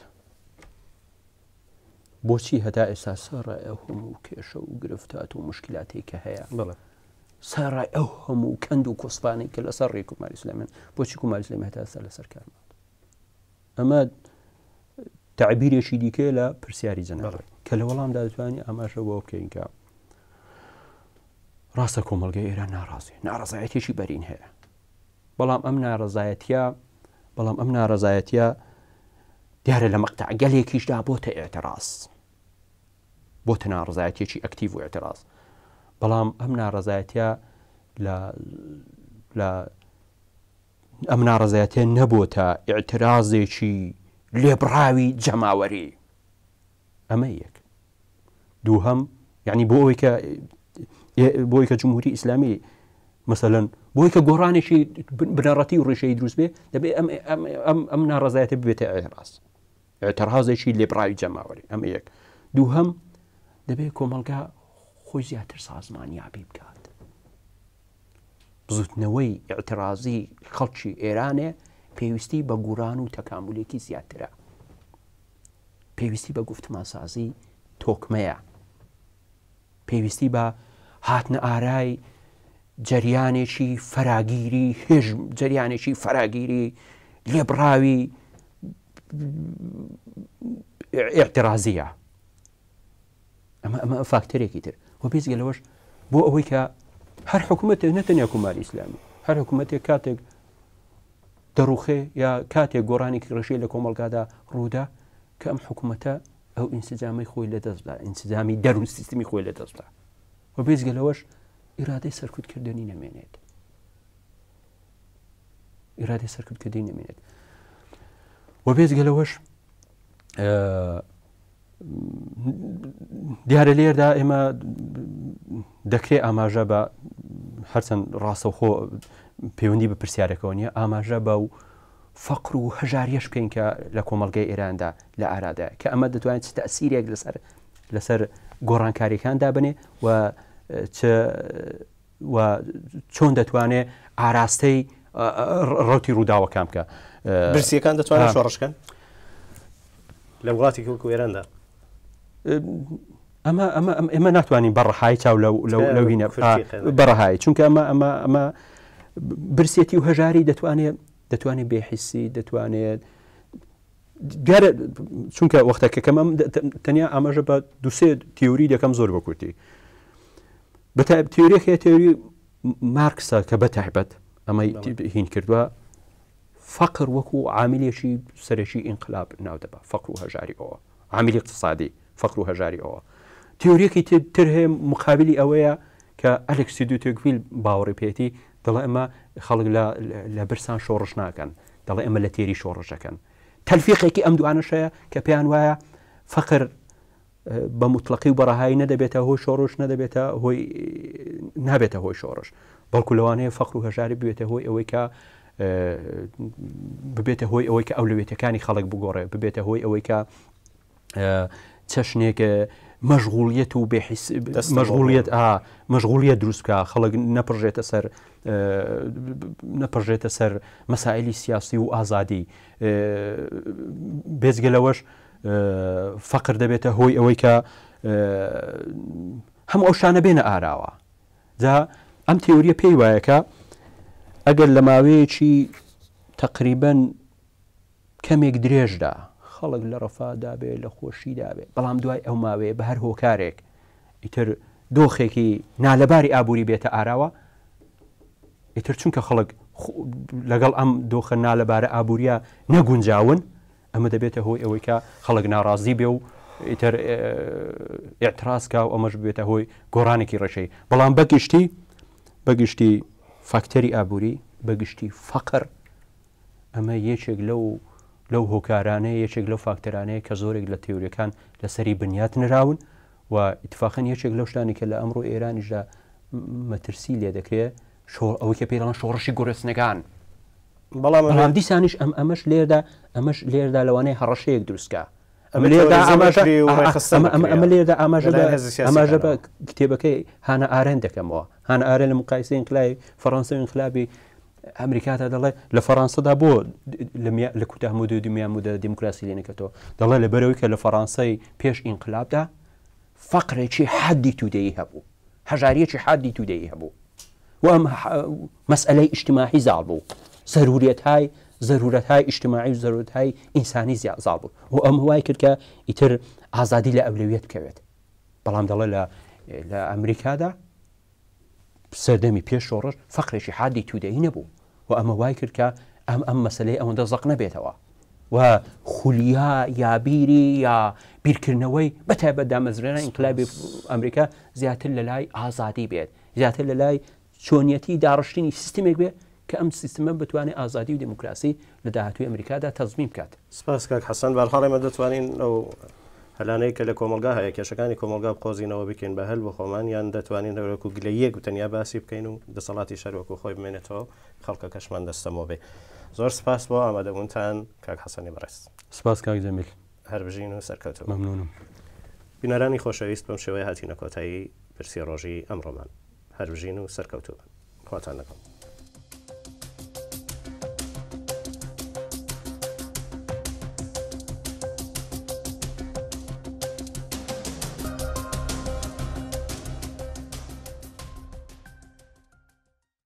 بۆچی هەتا ئێستا سەرڕای ئەو هەموو کێشە و گرفتات و مشکلاتێک کە هەیە بڵێ سەرڕای ئەو هەموو کەند و کۆسپانێک کە لەسەر ڕێی کوماری ئیسلامیان بۆچی کوماری ئیسلامی هەتا ئێستا لەسەر کارمات ئەمە تعبیرێکی دیکە لە پرسیاری جەنابەت کە لە وەڵامدا دەتوانانی ئاماژە بۆ بکەین کە ڕاستە کۆمەڵگەی ئێران ناڕازی ناڕزایەتێکی بەرین هەیە بەڵام ئەم ناڕزایەتە بەڵام ئەم ناڕزایەتە دیارە لە مەقتع گەلێکیشدا بۆتە ئێعتراز بۆتە ناڕزایەتێکی ئەکتیڤ و ئێعتراز بەڵام ئەم ناڕزایەتە لە لە ئەم ناڕزایەتە نەبووتە ئێعترازێکی لێبڕاوی جەماوەری ئەمە یەک دووهەم یعنی بۆ ئەوەی کە بۆی کە جمهوری ئیسلامی مثلەن بۆی کە گۆڕانێکی بنەڕەتی و ڕێژەی دروست بێ دەبێت ئەم ناڕزایەتە ببێتە ئێعتراز ئێعترازێکی لێبڕاوی جەماوەری ئەمە یەک دووهەم دەبێت کۆمەڵگا خۆی زیاتر سازمانیابی بکات بزوتنەوەی ئێعترازی خەڵکی ئێرانێ پێویستی بە گوڕان و تەکاملێکی زیاترە پێویستی بە گفتمانسازی تۆکمەیە پێویستی بە هاتنە ئارای جەریانێکی فەراگیری هێژم جەریانێکی فەراگیری لێبڕاوی ئێعترازیە ئەمە ئەمە فاکتەرێکی تر و بێزگە لەوەش بۆ ئەوەی کە هەر حکوومەتێک نەتەنیا کوماری ئیسلامی هەر حکوومەتێک کاتێک دەڕوخێ یا کاتێک گۆڕانێکی ڕێژەی لە کۆمەڵگادا ڕوودا کە ئەم حکوومەتە ئەو ئینسجامی خۆی لە دەستدا ئینسجامی دەرون سیستمی خۆی لە دەستدا و بێزگە لەوەش ئیرادەی سەرکوتکردنی نەمێنێت ئیرادەی سەرکوتکردنی نەمێنێت و بێزگە لەوەش دیارە لێردا ئێمە دەکرێت ئاماژە بە هەرچەند ڕاستەوخۆ پەیوەندی بە پرسیارەکەەوە نیە ئاماژە بە و فەقر و هەژاریەش بکەین کە لە کۆمەڵگەی ئێراندا لە ئارادا کە ئەمە دەتوانێت تەسیرێک لەسەر لەسەر گۆڕانکاریەکاندا بنێ و و چۆن دەتوانێت ئاراستەی ڕوتی ڕووداوەکان بکە برسیەکان دەتوانێت شۆڕشکەن لە وڵاتی وەکو ئێراندا ئەمە ئەمە ئێمە ناتوانین بەڕەهای چاو لەو هینە بەڕەهای چونکە ئەمە ئەمە ئەمە برسێتی و هەژاری دەتوانێت دەتوانێت بێحیسی دەتوانێت دیارە چونکە وەختەکەکەم ئەم تەنیا ئاماژە بە دووسێ تیۆری دەکەم زۆر بە کورتی بە تیۆریەکە تیۆری مارکسە کە بە تایبەت ئەمە هین کردووە فەقر وەکو عاملێکی سەرەکی ئینقلاب ناو دەبە فەقر و هەژاری ئەوە عاملی اقتصادی فەقر و هەژاری ئەوە تیۆریەکی تر هەیە مقابلی ئەوەیە کە ئەلێکسی دو تۆکڤیل باوەڕی پێێتی دەڵێ ئەمە خەڵک لە برسان شۆڕش ناکەن دەڵێ ئەمە لە تێری شۆڕشەکەن تەلفیقێکی ئەم دوانەشەیە کە پێیان وایە فەقر بە مطلقی و بەڕەهایی نەدەبێتە هۆی شۆڕش نەدەبێتە هۆی نابێتە هۆی شۆڕش بەڵکو لەوانەیە فەقر و هەژاری ببێتە هۆی ئەوەی کە ببێتە هۆی ئەوەی کە ئەولوێتەکانی خەڵک بگۆڕێ ببێتە هۆی ئەوەی کە چەشنێک مەشغوڵیەت و مەشغوڵیت مەشغوڵیە دروستکە خەڵک نەپڕژێتە سەر نەپڕژێتە سەر مەسائلی سیاسی و ئازادی بێزگەلەوەش فەقر دەبێتە هۆی ئەوەی کە هەموو ئەو شانە بێنە ئاراوە جا ئەم تێوریە پێی وایەکە ئەگەر لە ماوەیەکی تقریبەن کەمێک درێژدا خەڵک لە ڕەفادا بێ لە خۆشیدا بێ بەڵام دوای ئەو ماوەیە بە هەر هۆکارێک ئیتر دۆخێکی نالەباری ئابووری بێتە ئاراوە ئیتر چونکە خەڵک لەگەڵ ئەم دۆخە نالەبارە ئابووریە نەگونجاون ئەمە دەبێتە هۆی ئەوەی کە خەڵک ناڕازی بێ و ئیتر ئێعترازکە و ئەمەش بێتە هۆی گۆڕانێکی ڕێژەی بەڵام بەگشتی بەگشتی فاکتەری ئابووری بەگشتی فەقر ئەمە یەکێک لەو لەو هۆکارانەیە یەکێک لەو فاکتەرانەیە کە زۆرێک لە تێوریەکان لەسەری بنیات نراون و ئیتفاقەن یەکێک لەو شتانی کە لە ئەمڕۆ ئێرانیشدا مەترسی لێ دەکرێت ئەوەی کە پێڵان شۆڕشی گۆرەستنەکان بەڵام دیسانیش ئەم ئەمەش لێردا ئەمەش لێردا لەوانەیە هەڕەشەیەک دروستکە ئەمە لێردا ئاماژە بە کتێبەکەی هانە ئارێن دەکەمەوە هانە ئارێن لە مقایسەی انقلابی فەڕەنسا و انقلابی ئەمریکادا دەڵێ لە فەڕەنسەدا بۆ لە کوتاه مودە و دومیان مودە دیموکراسی لێ نەکەتەوە دەڵێ لە بەرەوەی کە لە فەڕەنسای پێش ئینقلابدا فەقرێکی حەدی تودەیی هەبوو هەژاریەکی حەدی تودەیی هەبوو و ئەم مەسئلەی ئیجتیماعی زاڵ بوو زەرورەتهای زەرورەتهای ئیجتیماعی و زەرورەتهای ئینسانی زاڵ بوو و ئەم هوای کرد کە ئیتر ئازادی لە ئەولەویەت بکەوێت بەڵام دەڵێ لە ئەمریکادا سەردەمی پێش شۆڕش فەقرێکی حادی تودەیی نەبوو و ئەمە وای کرد کە ئەم ئەم مەسلەی ئەوەندە زەق نەبێتەوە و خولیا یابیری یا بیرکردنەوەی بەتایبەت دامەزرێنە ئینقلابی ئەمریکا زیاتر لە لای ئازادی بێت زیاتر لە لای چۆنیەتی داڕشتنی سیستمێک بێت کە ئەم سیستمە بتوانێت ئازادی و دموکراسی لە داهاتووی ئەمریکادا تەزمیم بکات. سپاس کاک حەسەن بەرهەڵێمە دەتوانین ئەو هەلانەیە کە لە کۆمەلگا هەیە کێشەکانی کۆمەلگا بقۆزینەوە بکەین بە هەل بە خۆمان یان دەتوانین هەورەکو گلەیەک تەنیا باسی بکەین و دەسەڵاتی شەروەکو خۆی بمێنێتەوە خەڵکە کەشمان دەستەمەوە بێ. زۆر سپاس بۆ ئامادەبوونتان کاک حەسەنی بەڕێز. سپاس کاک جەمیل. هەر بژین و سەرکەوتوو. مەمنونم. بینەرانی خۆشەویست بەم شێوەیە هاتینە کۆتایی پرسی ڕۆژی ئەمڕۆمان. هەر بژین و سەرکەوتوو. خواتان لەگەڵ.